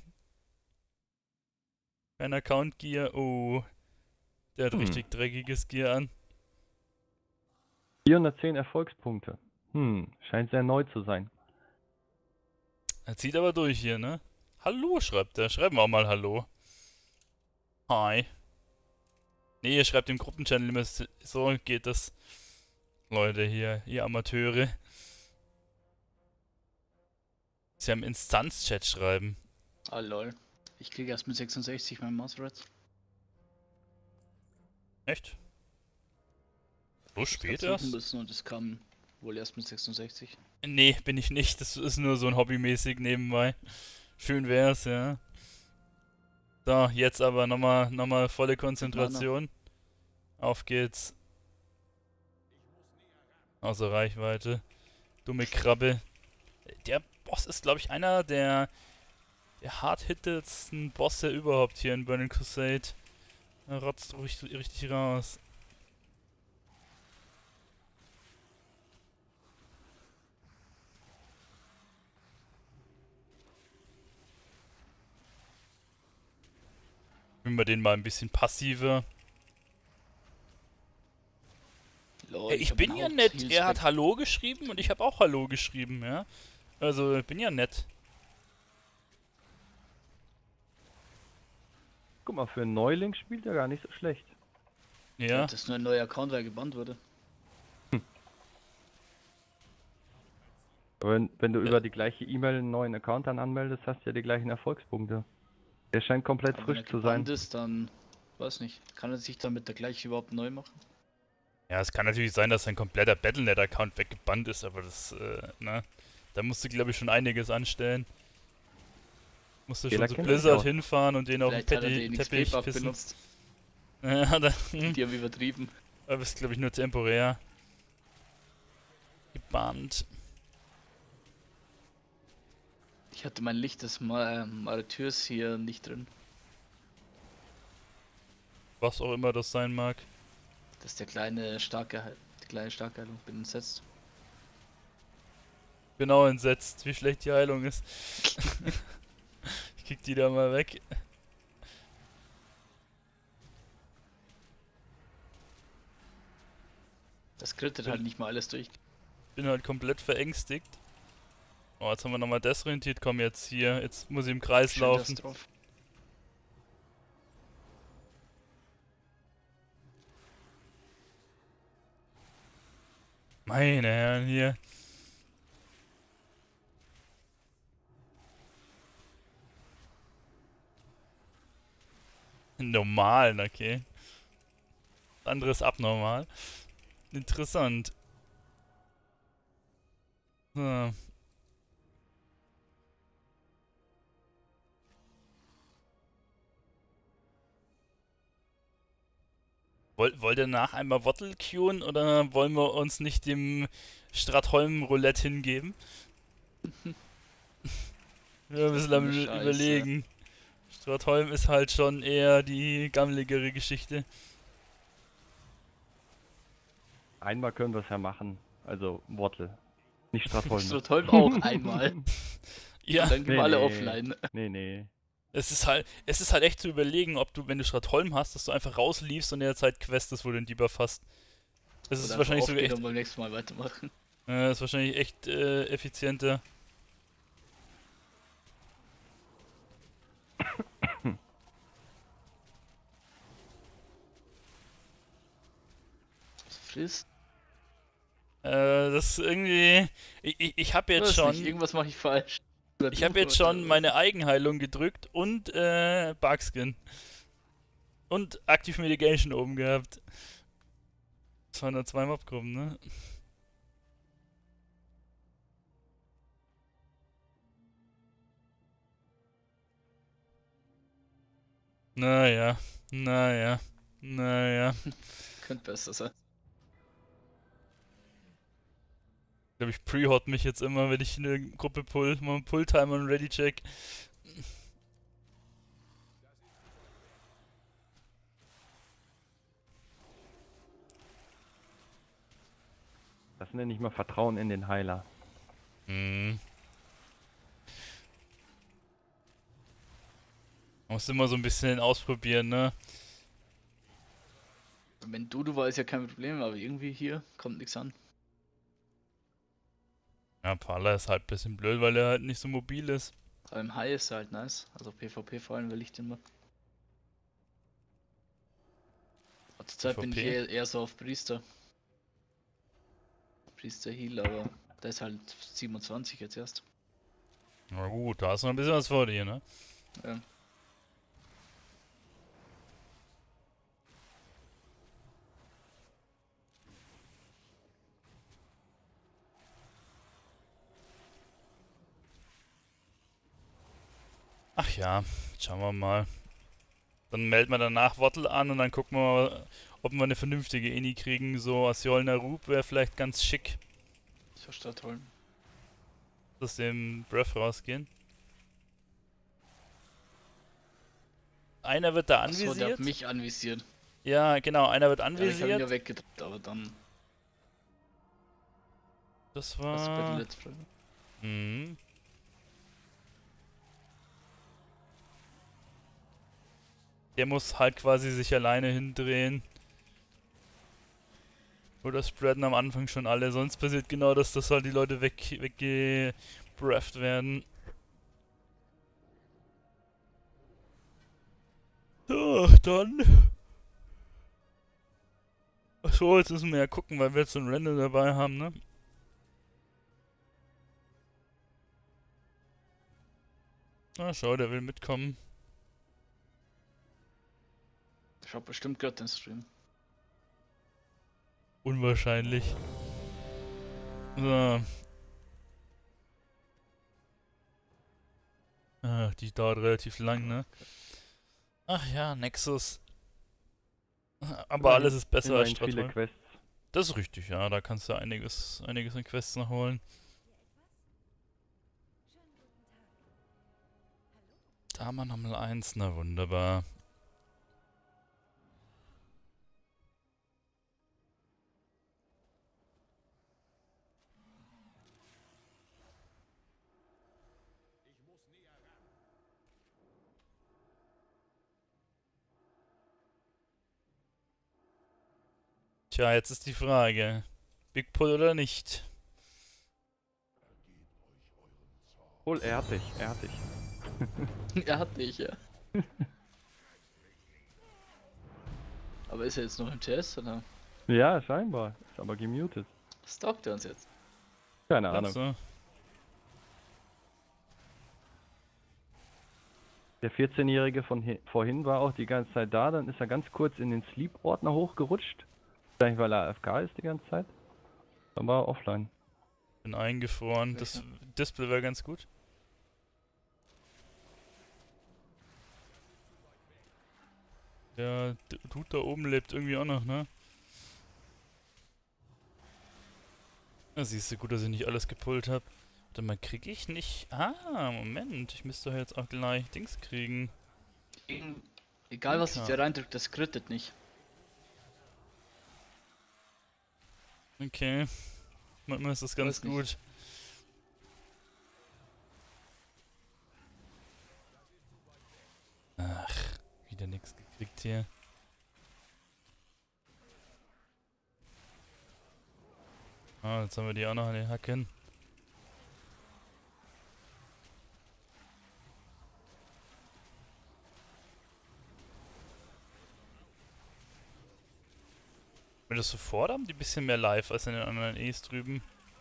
Kein Account Gear. Oh. Der hat Hm. richtig dreckiges Gear an. vierhundertzehn Erfolgspunkte. Hm, scheint sehr neu zu sein. Er zieht aber durch hier, ne? Hallo, schreibt er. Schreiben wir auch mal Hallo. Hi. Nee, ihr schreibt im Gruppenchannel immer s- so geht das. Leute hier, ihr Amateure. Sie haben Instanz-Chat schreiben. Ah lol. Ich kriege erst mit sechsundsechzig meinen Maß Reds. Echt? So Ich spät hab suchen erst? müssen und es kam wohl erst mit sechsundsechzig. Nee, bin ich nicht. Das ist nur so ein hobbymäßig nebenbei. Schön wär's, ja. So, jetzt aber nochmal noch mal volle Konzentration. Auf geht's. Außer Reichweite. Dumme Krabbe. Der Boss ist, glaube ich, einer der, der hard-hittetsten Bosse überhaupt hier in Burning Crusade. Er rotzt richtig, richtig raus. Nehmen wir den mal ein bisschen passiver. Lol, Ey, ich hab bin einen ja Haupt- nett. Heal Er hat Spec. Hallo geschrieben und ich habe auch Hallo geschrieben, ja. Also, ich bin ja nett. Guck mal, für einen Neuling spielt er gar nicht so schlecht. Ja. Das ist nur ein neuer Account, weil er gebannt wurde. Aber wenn, wenn du Ja. über die gleiche E-Mail einen neuen Account dann anmeldest, hast du ja die gleichen Erfolgspunkte. Der scheint komplett Aber wenn frisch er zu sein. gebannt ist, dann weiß nicht. Kann er sich dann mit der gleichen überhaupt neu machen? Ja, es kann natürlich sein, dass sein kompletter Battlenet-Account weggebannt ist, aber das, äh, ne. Da musst du, glaube ich, schon einiges anstellen. Musst du schon Fehler zu kennt er sich Blizzard aus. hinfahren und den auf den Vielleicht hat er Teppich, den Teppich X P-Buff pissen. benutzt. Ja, da, hm, Die haben übertrieben. aber ist, glaube ich, nur temporär. Gebannt. Ich hatte mein Licht des Ma Mariturs hier nicht drin. Was auch immer das sein mag. Das ist der kleine starke Heil die kleine starke Heilung. Bin entsetzt. Genau entsetzt, wie schlecht die Heilung ist. Ich kick die da mal weg. Das krittet halt nicht mal alles durch. Bin halt komplett verängstigt. Oh, jetzt haben wir nochmal desorientiert. Komm jetzt hier. Jetzt muss ich im Kreis Schön das laufen. drauf. Meine Herren hier. Normal, okay. Anderes abnormal. Interessant. So. Woll, wollt ihr danach einmal Wottel queuen oder wollen wir uns nicht dem Stratholm-Roulette hingeben? Wir müssen So eine damit Scheiße. überlegen. Stratholm ist halt schon eher die gammeligere Geschichte. Einmal können wir es ja machen. Also Wortel. Nicht Stratholm. So toll auch einmal. Ja, Dann gehen Nee, wir alle nee. offline. Nee, nee. es ist halt, es ist halt echt zu überlegen, ob du, wenn du Stratholm hast, dass du einfach rausliefst und in der Zeit questest, wo du den Debuff hast. Das ist Oder wahrscheinlich einfach sogar aufgehen echt, und beim nächsten Mal weitermachen. äh, ist wahrscheinlich echt äh, effizienter. Was frisst? Äh, das ist irgendwie, ich, ich, ich habe jetzt Weiß schon, nicht, irgendwas mache ich falsch. Oder ich du, habe jetzt oder schon was? meine Eigenheilung gedrückt und äh, Bugskin. Und Active Mitigation oben gehabt. zweihundertzwei Mobgruppen, ne? Naja, naja, naja. Könnte besser sein. Ich glaube, ich pre-hot mich jetzt immer, wenn ich eine Gruppe pull. Mal Pull-Timer und Ready-Check. Das nenne ich mal Vertrauen in den Heiler. Hm. Man muss immer so ein bisschen ausprobieren, ne? Wenn du, du weißt ja kein Problem, aber irgendwie hier kommt nichts an. Ja, Pala ist halt ein bisschen blöd, weil er halt nicht so mobil ist. Aber im High ist er halt nice. Also PvP vor allem will ich den mal. Aber Zurzeit bin ich PvP? eher, eher so auf Priester. Priester Heal, aber der ist halt siebenundzwanzig jetzt erst. Na gut, da hast du noch ein bisschen was vor dir, ne? Ja. Ach ja, schauen wir mal. Dann melden wir danach Wottel an und dann gucken wir mal, ob wir eine vernünftige Ini kriegen. So Asiolner Rub wäre vielleicht ganz schick, Ich verstehe toll. dass dem Breath rausgehen. Einer wird da Achso, der anvisiert. hat mich anvisiert. Ja, genau, einer wird Ja, ich habe ihn anvisiert. ja weggedrückt, aber dann Das hast du bei der war. Let's Play. Mhm. Der muss halt quasi sich alleine hindrehen. Oder spreaden am Anfang schon alle. Sonst passiert genau das, dass halt die Leute weg, weggebreft werden. So, dann. Achso, jetzt müssen wir ja gucken, weil wir jetzt so ein Random dabei haben, ne? Ah, schau, der will mitkommen. Ich hab bestimmt gerade den Stream. Unwahrscheinlich. So. Ah, die dauert relativ lang, ne? Ach ja, Nexus. Aber Immerhin- alles ist besser als Immerhin viele Stratholm. Quests. Das ist richtig, ja. Da kannst du einiges, einiges an Quests noch holen. Da haben wir nochmal eins, na wunderbar. Tja, jetzt ist die Frage. Big Pull oder nicht? Hol, er hat dich, er hat dich. Er hat mich, ja. Aber ist er jetzt noch im T S oder? Ja, scheinbar. Ist aber gemutet. Stalkt er uns jetzt? Keine Ahnung. Also, Der vierzehnjährige von hi- vorhin war auch die ganze Zeit da, dann ist er ganz kurz in den Sleep-Ordner hochgerutscht. Vielleicht weil er A F K ist die ganze Zeit. Dann war er offline. bin eingefroren. Das Display wäre ganz gut. Der D- Dude da oben lebt irgendwie auch noch, ne? Da siehst du, gut, dass ich nicht alles gepullt habe. Warte mal, krieg ich nicht... Ah, Moment. Ich müsste doch jetzt auch gleich Dings kriegen. Irgend- Egal was ich Inka. da reindrück, das crittet nicht. Okay. Manchmal ist das ganz Weiß nicht. gut. Ach, wieder nichts gekriegt hier. Ah, jetzt haben wir die auch noch an den Hacken. Mir das sofort haben die ein bisschen mehr live als in den anderen E's drüben.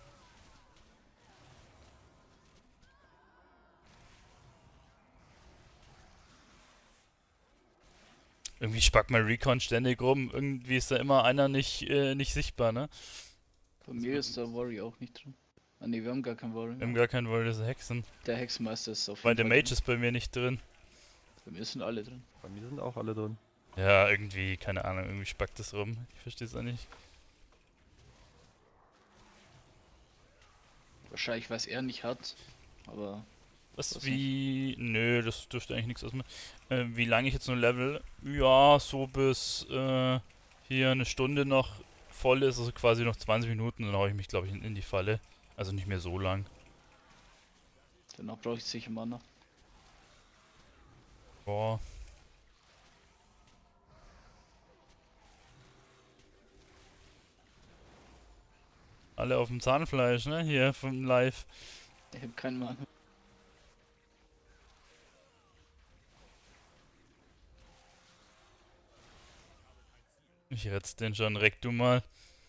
Irgendwie spackt mein Recon ständig rum. Irgendwie ist da immer einer nicht, äh, nicht sichtbar, ne? Bei mir ist der Worry auch nicht drin. Ah ne, wir haben gar keinen Worry. Wir haben gar keinen Wollen, das Hexen. Der Hexenmeister ist auf jeden Weil der Fall Mage drin. ist bei mir nicht drin. Bei mir sind alle drin. Bei mir sind auch alle drin. Ja, irgendwie, keine Ahnung, irgendwie spackt das rum. Ich verstehe es auch nicht. Wahrscheinlich, weil es er nicht hat. Aber Was, Was wie... Nö, das dürfte eigentlich nichts ausmachen. Äh, wie lange ich jetzt nur level? Ja, so bis äh, hier eine Stunde noch voll ist, also quasi noch zwanzig Minuten, dann hau ich mich, glaube ich, in, in die Falle. Also nicht mehr so lang. danach brauche ich sicher Mana. Boah. Alle auf dem Zahnfleisch, ne? Hier vom Live. Ich habe keinen Mana. Ich retz den schon, reck du mal.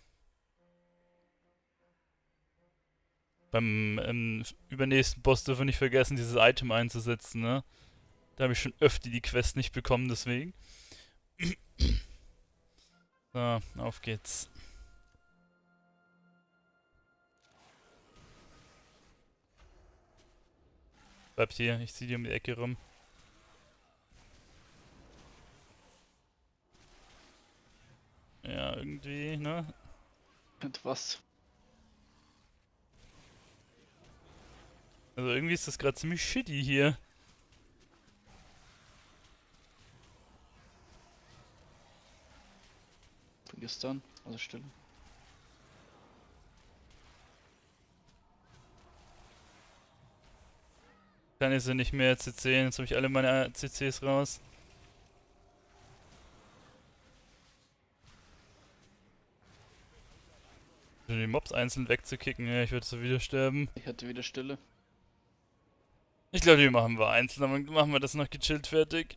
Beim ähm, übernächsten Boss dürfen wir nicht vergessen, dieses Item einzusetzen, ne? Da habe ich schon öfter die Quest nicht bekommen, deswegen. So, auf geht's. Bleibt hier, ich zieh dir um die Ecke rum. Ja, irgendwie, ne? Und was? Also irgendwie ist das gerade ziemlich shitty hier. Von gestern? Also Stille. Kann ich sie nicht mehr C C, jetzt habe ich alle meine C Cs raus. Um die Mobs einzeln wegzukicken, ja, ich würde so wieder sterben. Ich hatte wieder Stille. Ich glaube, die machen wir einzeln, dann machen wir das noch gechillt fertig.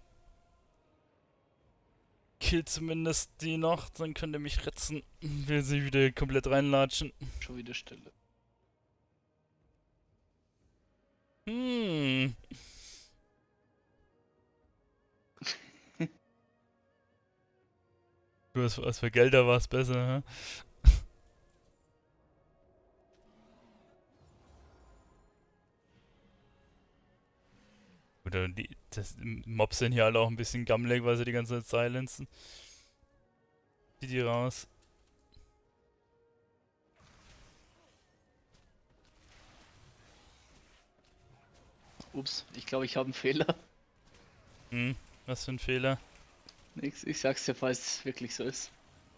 Kill zumindest die noch, dann könnt ihr mich retzen. Will sie wieder komplett reinlatschen. Schon wieder Stille. Hm. Du, was, was für Gelder war es besser, hä? Oder die das, Mobs sind hier alle auch ein bisschen gammelig, weil sie die ganze Zeit silenzen. Die die raus. Ups, ich glaube, ich habe einen Fehler. Hm, was für ein Fehler. Nix, ich sag's dir, falls es wirklich so ist.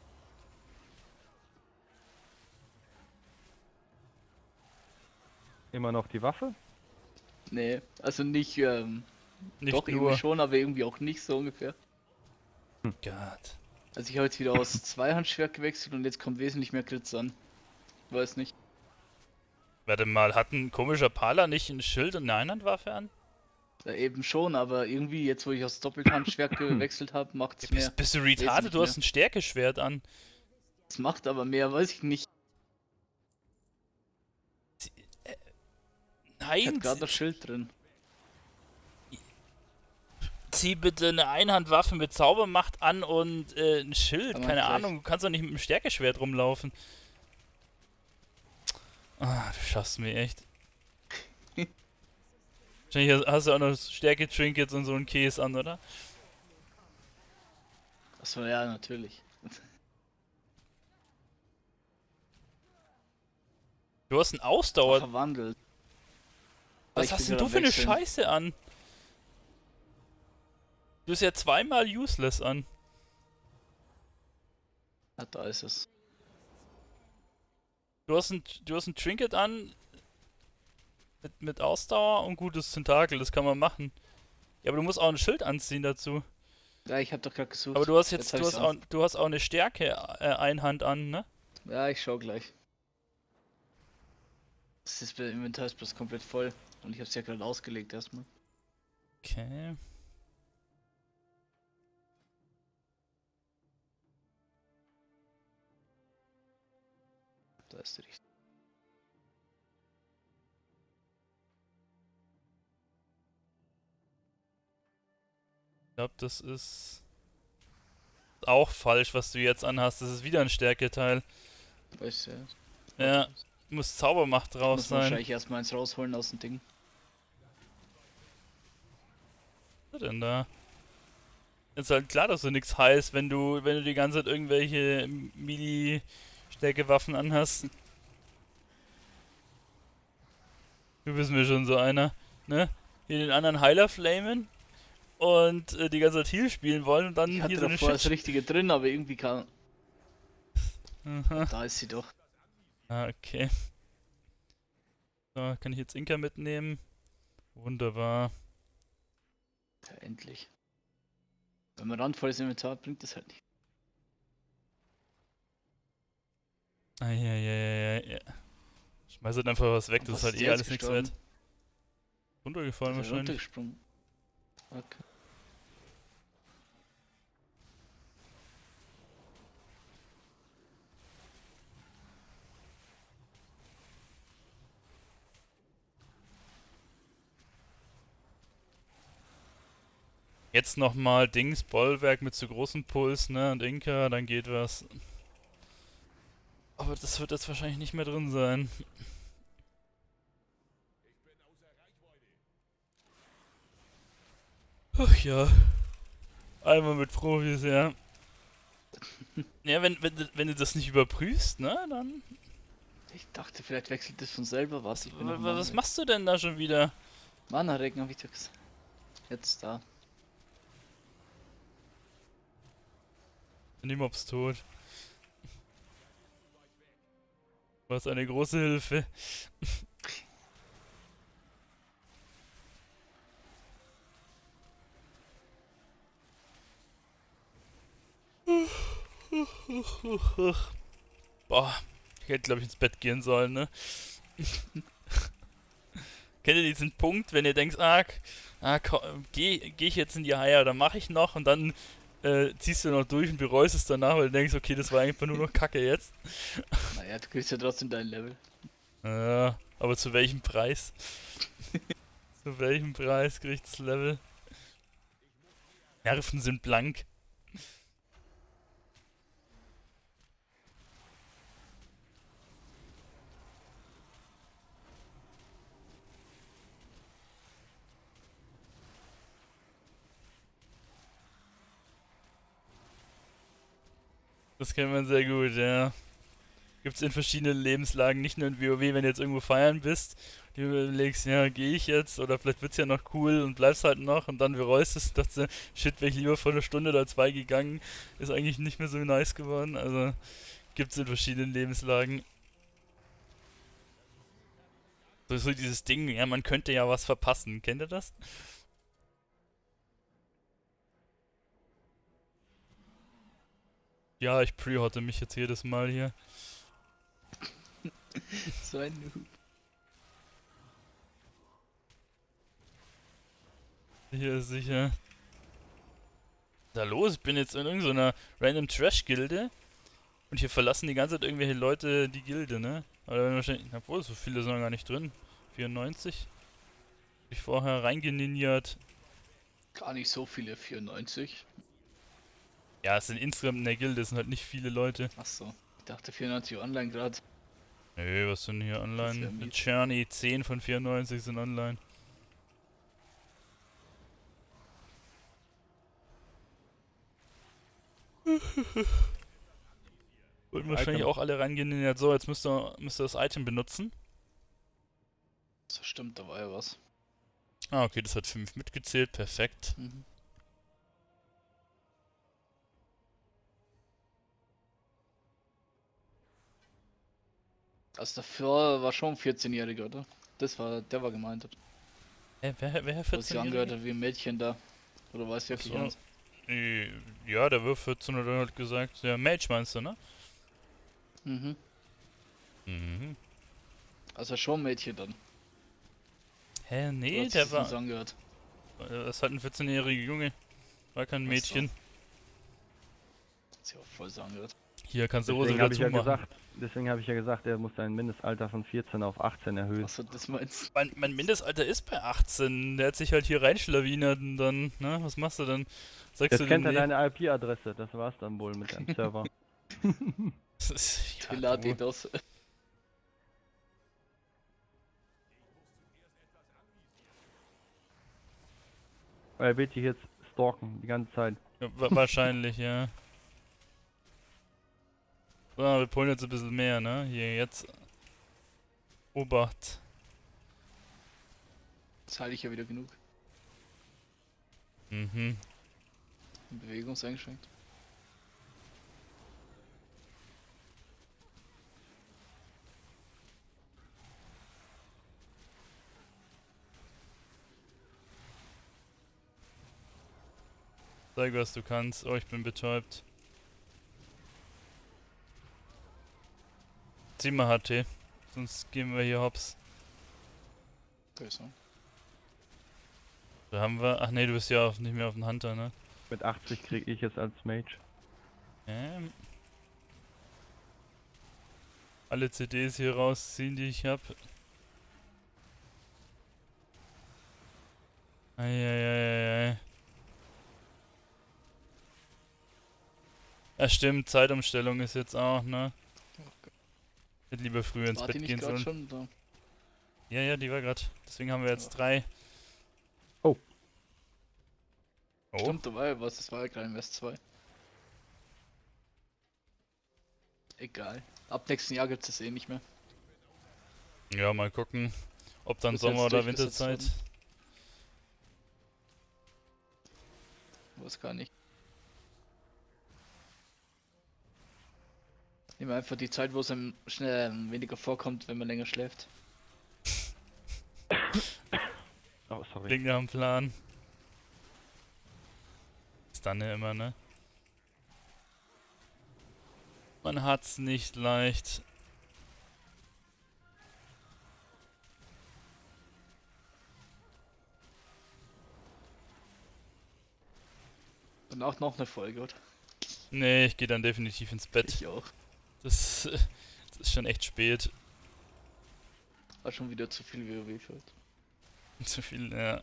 Immer noch die Waffe? Nee, also nicht, ähm, Nicht doch nur. irgendwie schon, aber irgendwie auch nicht so ungefähr. Gott. Also ich habe jetzt wieder aus Zweihandschwert gewechselt und jetzt kommt wesentlich mehr Crits an. Weiß nicht. Warte mal, hat ein komischer Pala nicht ein Schild und eine Einhandwaffe an? Ja, eben schon, aber irgendwie jetzt, wo ich aus Doppelhandschwert gewechselt habe, macht's mehr. Bist, bist du retarded? Du Wesentlich hast ein Stärkeschwert an. Es macht aber mehr, weiß ich nicht. Ich Nein, hab gerade das Schild drin. zieh bitte eine Einhandwaffe mit Zaubermacht an und äh, ein Schild. Aber Keine gleich. Ahnung, du kannst doch nicht mit einem Stärkeschwert rumlaufen. Ah, du schaffst mir echt. Wahrscheinlich hast- hast du auch noch Stärke-Trinkets und so einen Käse an, oder? Achso, ja, natürlich. Du hast einen Ausdauer. Verwandelt. Was Ich hast bin denn gerade du für eine wechseln. Scheiße an? Du hast ja zweimal useless an. Ah, da ist es. Du hast ein, du hast ein Trinket an mit, mit Ausdauer und gutes Tentakel, das kann man machen. Ja, aber du musst auch ein Schild anziehen dazu. Ja, ich hab doch gerade gesucht. Aber du hast jetzt, hab du ich's hast auch, an. du hast auch eine Stärke äh, Einhand an, ne? Ja, ich schau gleich. Das ist mein Inventar ist bloß komplett voll. Und ich hab's ja gerade ausgelegt erstmal. Okay. Da ist die richtige. Ich glaube, das ist auch falsch, was du jetzt anhast. Das ist wieder ein Stärketeil. Weißt du, ja. Ja, muss Zaubermacht drauf Muss sein. wahrscheinlich erstmal eins rausholen aus dem Ding. Was ist denn da? Ist halt klar, dass du nichts heißt, wenn du, wenn du die ganze Zeit irgendwelche Mini-Stärkewaffen anhast. Du bist mir schon so einer, ne? Hier den anderen Heiler flamen und äh, die ganze Zeit Heal spielen wollen und dann Ich hatte hier so eine davor das Shit. Richtige drin, aber irgendwie kann. Aha. Da ist sie doch. Ah, okay. So, kann ich jetzt Inka mitnehmen? Wunderbar. Ja, endlich. Wenn man randvolles Inventar hat, bringt das halt nicht. Eieieiei. Schmeiß halt einfach was weg, Und das was ist halt ist eh jetzt alles nichts gestorben? wert. Runtergefallen Ist er wahrscheinlich. runtergesprungen. Okay. Jetzt nochmal Dings, Bollwerk mit zu großem Puls, ne? Und Inka, dann geht was. Aber das wird jetzt wahrscheinlich nicht mehr drin sein. Ach ja. Einmal mit Profis, ja. Ja, wenn, wenn, du- wenn du das nicht überprüfst, ne, dann... Ich dachte, vielleicht wechselt das von selber was. Ich bin noch Was, im was Mana- machst du denn da schon wieder? Mana-Regen, hab ich doch gesagt. Jetzt da. Die Mobs tot. Was eine große Hilfe. Boah, ich hätte glaube ich ins Bett gehen sollen, ne? Kennt ihr diesen Punkt, wenn ihr denkt, ah, k- ah gehe geh ich jetzt in die Haie oder mache ich noch und dann äh, ziehst du noch durch und bereust es danach, weil du denkst, okay, das war einfach nur noch Kacke jetzt. Naja, du kriegst ja trotzdem dein Level. Ja, aber zu welchem Preis? Zu welchem Preis krieg ich das Level? Nerven sind blank. Das kennt man sehr gut, ja. Gibt's in verschiedenen Lebenslagen, nicht nur in WoW, wenn du jetzt irgendwo feiern bist, du überlegst, ja, gehe ich jetzt oder vielleicht wird's ja noch cool und bleibst halt noch und dann bereust es, dachtest du, shit, wäre ich lieber vor einer Stunde oder zwei gegangen, ist eigentlich nicht mehr so nice geworden, also gibt's in verschiedenen Lebenslagen. So, so dieses Ding, ja, man könnte ja was verpassen, kennt ihr das? Ja, ich pre-hotte mich jetzt jedes Mal hier. So ein Noob. Hier ist sicher. Was ist da los? Ich bin jetzt in irgendeiner random Trash-Gilde und hier verlassen die ganze Zeit irgendwelche Leute die Gilde, ne? Aber wenn wahrscheinlich. Obwohl, so viele sind noch gar nicht drin. vierundneunzig. Hab ich vorher reingeninjert. Gar nicht so viele, vierundneunzig. Ja, es sind insgesamt in der Gilde, es sind halt nicht viele Leute. Achso, ich dachte vierundneunzig online gerade. Nö, was sind hier wär online? mies. Journey, zehn von vierundneunzig sind online. Und wahrscheinlich auch alle reingehen in den, so, jetzt müsst ihr, müsst ihr das Item benutzen. Das stimmt, da war ja was. Ah, okay, das hat fünf mitgezählt, perfekt. Mhm. Also dafür war schon ein vierzehnjähriger, oder? Das war, der war gemeint hat. Hä, wer, wer Was sich vierzehn? angehört hat wie ein Mädchen da. Oder war es wirklich so. eins? Ja, der wird vierzehn oder hat gesagt. Der Mage meinst du, ne? Mhm. Mhm. Also schon ein Mädchen dann. Hä, Oder nee, hat sich der das nur so war. angehört? Das ist halt ein vierzehnjähriger Junge. War kein Ach so. Mädchen. Hat sich auch voll so angehört. Hier kannst du Hose Deswegen wieder habe ich ja zumachen. gesagt, deswegen habe ich ja gesagt, er muss sein Mindestalter von vierzehn auf achtzehn erhöhen. Achso, das meinst Mein, mein Mindestalter ist bei achtzehn. Der hat sich halt hier reinschlawinert und dann, ne, was machst du dann? Sagst Jetzt du kennt denn, er nee? deine I P-Adresse, das war's dann wohl mit deinem Server. Das ist, du? ja, Lad du. ihn aus. Er wird dich jetzt stalken, die ganze Zeit. Ja, wa- wahrscheinlich, ja. So, wir pullen jetzt ein bisschen mehr, ne? Hier, jetzt. Obacht. Das halte ich ja wieder genug. Mhm. Bewegung ist eingeschränkt. Zeig, was du kannst. Oh, ich bin betäubt. Zieh mal H T. Sonst gehen wir hier hops. Okay, so. Da haben wir. Ach nee, du bist ja auf, nicht mehr auf dem Hunter, ne? Mit achtzig kriege ich jetzt als Mage. Ähm. Alle C Ds hier rausziehen, die ich hab. Eieieiei. Ja stimmt, Zeitumstellung ist jetzt auch, ne? Okay. Hätte lieber früher ins War die Bett nicht gehen gerade sollen. schon da? Ja, ja, die war grad. Deswegen haben wir jetzt Ja. drei. Oh. Oh. Oh. Stimmt, da war ja was, das war ja gerade im West zwei. Egal. Ab nächsten Jahr gibt es das eh nicht mehr. Ja, mal gucken, ob dann Bis Sommer jetzt oder durchgesetzt Winterzeit. Weiß gar nicht. Nehmen wir einfach die Zeit, wo es einem schnell ähm, weniger vorkommt, wenn man länger schläft. Oh, sorry. Klingt nach dem Plan. Ist dann ja immer, ne? Man hat's nicht leicht. Und auch noch eine Folge, oder? Nee, ich gehe dann definitiv ins Bett. Ich auch. Das, das ist schon echt spät. War schon wieder zu viel WoW für heute. Zu viel, ja.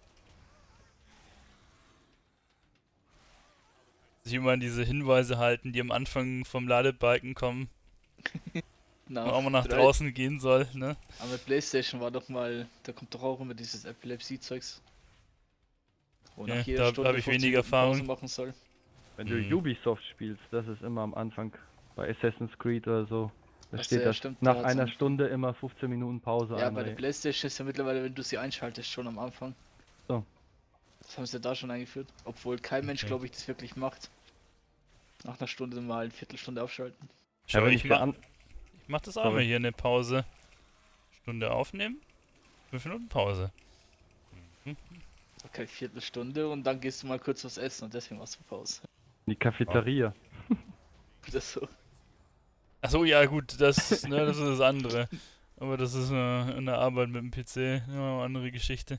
Sich immer an diese Hinweise halten, die am Anfang vom Ladebalken kommen, Na, wo man auch mal nach drei- draußen gehen soll, ne? Aber PlayStation war doch mal, da kommt doch auch immer dieses Epilepsie-Zeugs. Wo Ja, nach jeder da hab- Stunde hab ich fünfzehn weniger Minuten Pause Erfahrung. machen soll. Wenn du Mhm. Ubisoft spielst, das ist immer am Anfang bei Assassin's Creed oder so. Da Ach so, steht ja, das stimmt, nach da hat's einer angefangen. Stunde immer fünfzehn Minuten Pause Ja, bei der einreden. PlayStation ist ja mittlerweile, wenn du sie einschaltest, schon am Anfang. So. Das haben sie da schon eingeführt. Obwohl kein Mensch, Okay. glaube ich, das wirklich macht. Nach einer Stunde mal eine Viertelstunde aufschalten. Schau, Ja, wenn ich, ich ma da an ich mach das auch Sorry. mal hier, eine Pause. Stunde aufnehmen, fünf Minuten Pause. Okay, Viertelstunde und dann gehst du mal kurz was essen und deswegen machst du Pause. die Cafeteria. Oder so. Achso, ja gut, das, ne, das ist das andere. Aber das ist äh, in der Arbeit mit dem P C, ja, eine andere Geschichte.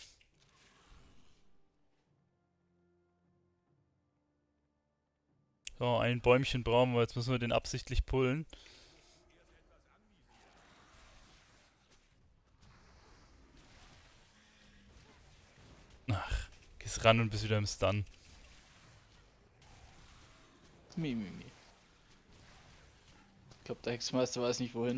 So, ein Bäumchen brauchen wir, jetzt müssen wir den absichtlich pullen. Ach, gehst ran und bist wieder im Stun. Mi, mi, mi. Ich glaube, der Hexmeister weiß nicht wohin.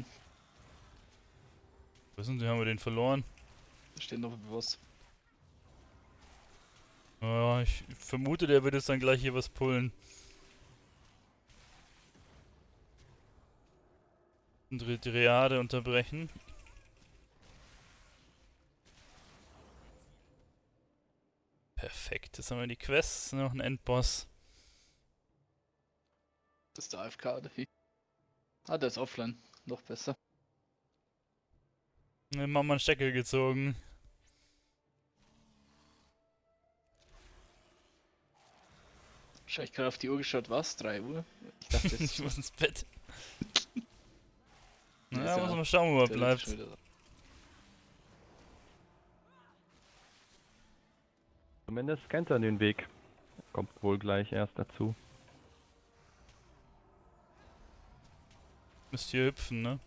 Wissen Sie, haben wir den verloren? Da steht noch was. Ja, ich vermute, der wird jetzt dann gleich hier was pullen. unsere Triade unterbrechen. Perfekt, jetzt haben wir die Quests, noch ein Endboss. Das ist der A F K, oder wie? Ah, der ist offline. Noch besser. Dann haben wir einen Stecker gezogen. Wahrscheinlich gerade auf die Uhr geschaut, was? drei Uhr? Ich dachte, Ich jetzt muss ins Bett. Ja, Na, ist muss ja man schauen, wo er theoretisch bleibt. schon wieder so. Zumindest kennt er den Weg. Kommt wohl gleich erst dazu. Müsst ihr hüpfen, ne?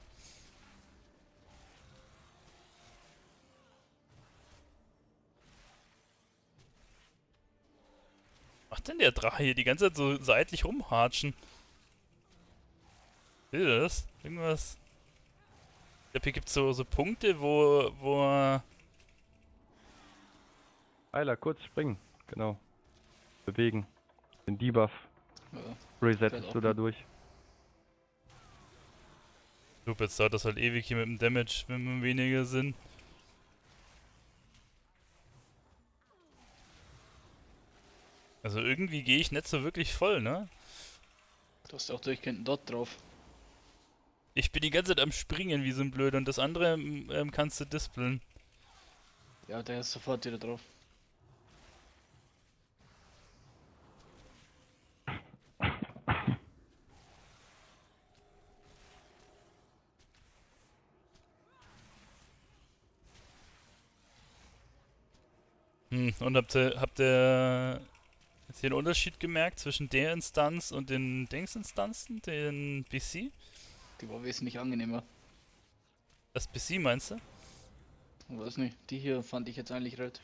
Was macht denn der Drache hier die ganze Zeit so seitlich rumhatschen? Seht ihr das? Irgendwas? Ich glaube, hier gibt es so, so Punkte, wo, wo er... Eiler, kurz springen. Genau. Bewegen. Den Debuff Ja. resettest auch du gut. dadurch. Super, jetzt dauert das halt ewig hier mit dem Damage, wenn wir weniger sind. Also irgendwie gehe ich nicht so wirklich voll, ne? Du hast auch durchgehend einen Dot drauf. Ich bin die ganze Zeit am Springen wie so ein Blöd und das andere ähm, kannst du dispeln. Ja, der ist sofort wieder drauf. Hm, und habt ihr, habt ihr jetzt hier einen Unterschied gemerkt zwischen der Instanz und den Dings-Instanzen, den B C? Die war wesentlich angenehmer. Das B C meinst du? Ich weiß nicht, die hier fand ich jetzt eigentlich relativ.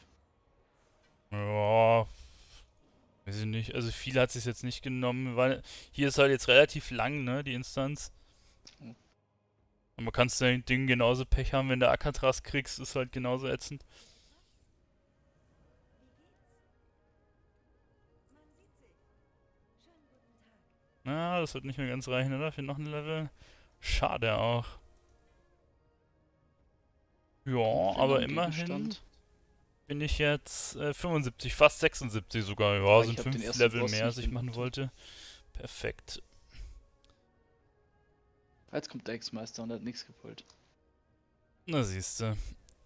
Ja, weiß ich nicht. Also viel hat sich jetzt nicht genommen, weil hier ist halt jetzt relativ lang, ne, die Instanz. Hm. Und man kannst dein Ding genauso Pech haben, wenn du Alcatraz kriegst, ist halt genauso ätzend. Na, das wird nicht mehr ganz reichen, oder? Für noch ein Level. Schade auch. Ja, Für aber einen immerhin Gegenstand. bin ich jetzt äh, fünfundsiebzig, fast sechsundsiebzig sogar. Ja, Ja, ich sind hab den fünf ersten Level Boss mehr, als nicht ich machen gemacht. wollte. Perfekt. Jetzt kommt der Ex-Meister und hat nichts gepult. Na siehste.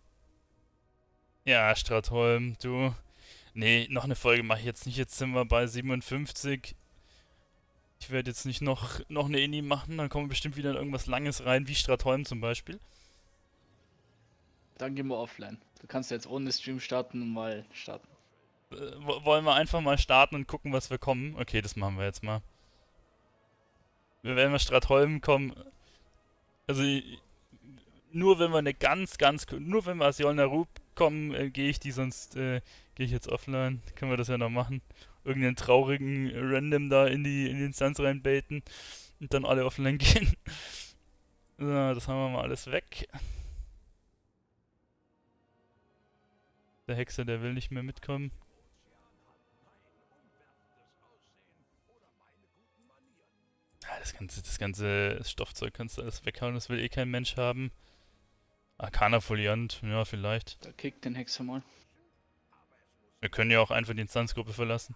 Ja, Stratholm, du. Nee, noch eine Folge mache ich jetzt nicht. Jetzt sind wir bei siebenundfünfzig. Ich werde jetzt nicht noch, noch eine Indie machen, dann kommen wir bestimmt wieder in irgendwas Langes rein, wie Stratholm zum Beispiel. Dann gehen wir offline. Du kannst jetzt ohne Stream starten und mal starten. Äh, wo- wollen wir einfach mal starten und gucken, was wir kommen? Okay, das machen wir jetzt mal. Wenn wir Stratholm kommen, also i- nur wenn wir eine ganz, ganz, nur wenn wir als Jolner Rub kommen, äh, gehe ich die, sonst äh, gehe ich jetzt offline. Können wir das ja noch machen. Irgendeinen traurigen Random da in die, in die Instanz reinbaiten und dann alle offline gehen. So, das haben wir mal alles weg. Der Hexer, der will nicht mehr mitkommen. Ah, das ganze, das ganze Stoffzeug kannst du alles weghauen, das will eh kein Mensch haben. Arcana Foliant, ja, vielleicht. Da kickt den Hexer mal. Wir können ja auch einfach die Instanzgruppe verlassen.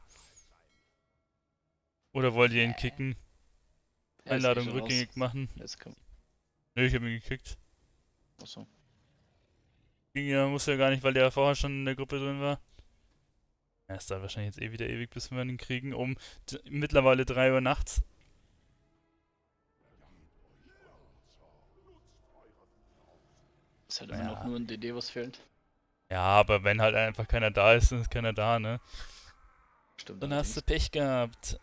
Oder wollt ihr ihn Nee. kicken? Er ist eh Einladung schon raus. rückgängig machen? Jetzt kommt. Nö, ich hab ihn gekickt. Achso. Ging ja, muss ja gar nicht, weil der vorher schon in der Gruppe drin war. Ja, es dauert wahrscheinlich jetzt eh wieder ewig, bis wir ihn kriegen. Um d- mittlerweile drei Uhr nachts. Ist halt immer Ja. noch nur ein D D, was fehlt. Ja, aber wenn halt einfach keiner da ist, dann ist keiner da, ne? Stimmt. Dann hast du allerdings. Pech gehabt.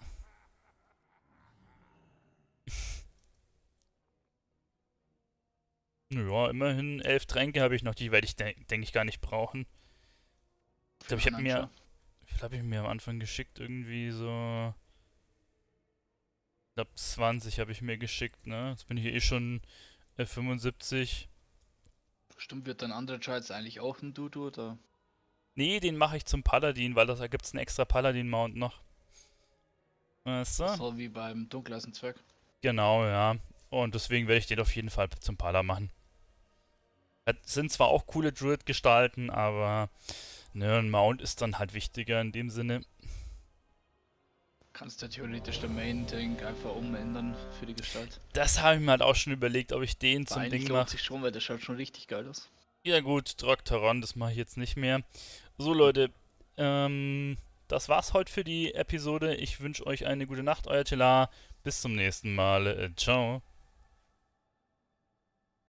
Ja, immerhin elf Tränke habe ich noch, die werde ich, de denke ich, gar nicht brauchen. Ich glaube, ich habe mir, wie viel habe ich mir am Anfang geschickt? Irgendwie so, ich glaube zwanzig habe ich mir geschickt, ne? Jetzt bin ich eh schon äh, fünfundsiebzig. Stimmt, wird dein anderer Child eigentlich auch ein Dudu oder? Nee, den mache ich zum Paladin, weil das, da gibt es einen extra Paladin-Mount noch. Weißt du? So wie beim Dunkeleisen Zwerg. Genau, ja. Und deswegen werde ich den auf jeden Fall zum Pala machen. Das sind zwar auch coole Druid-Gestalten, aber ne, ein Mount ist dann halt wichtiger in dem Sinne. Kannst du theoretisch der Main-Tank einfach umändern für die Gestalt. Das habe ich mir halt auch schon überlegt, ob ich den Aber zum eigentlich Ding lohnt mache. sich schon, weil der schaut schon richtig geil aus. Ja gut, Traktaron, das mache ich jetzt nicht mehr. So Leute, ähm, das war's heute für die Episode. Ich wünsche euch eine gute Nacht, euer Tila. Bis zum nächsten Mal. Äh, ciao.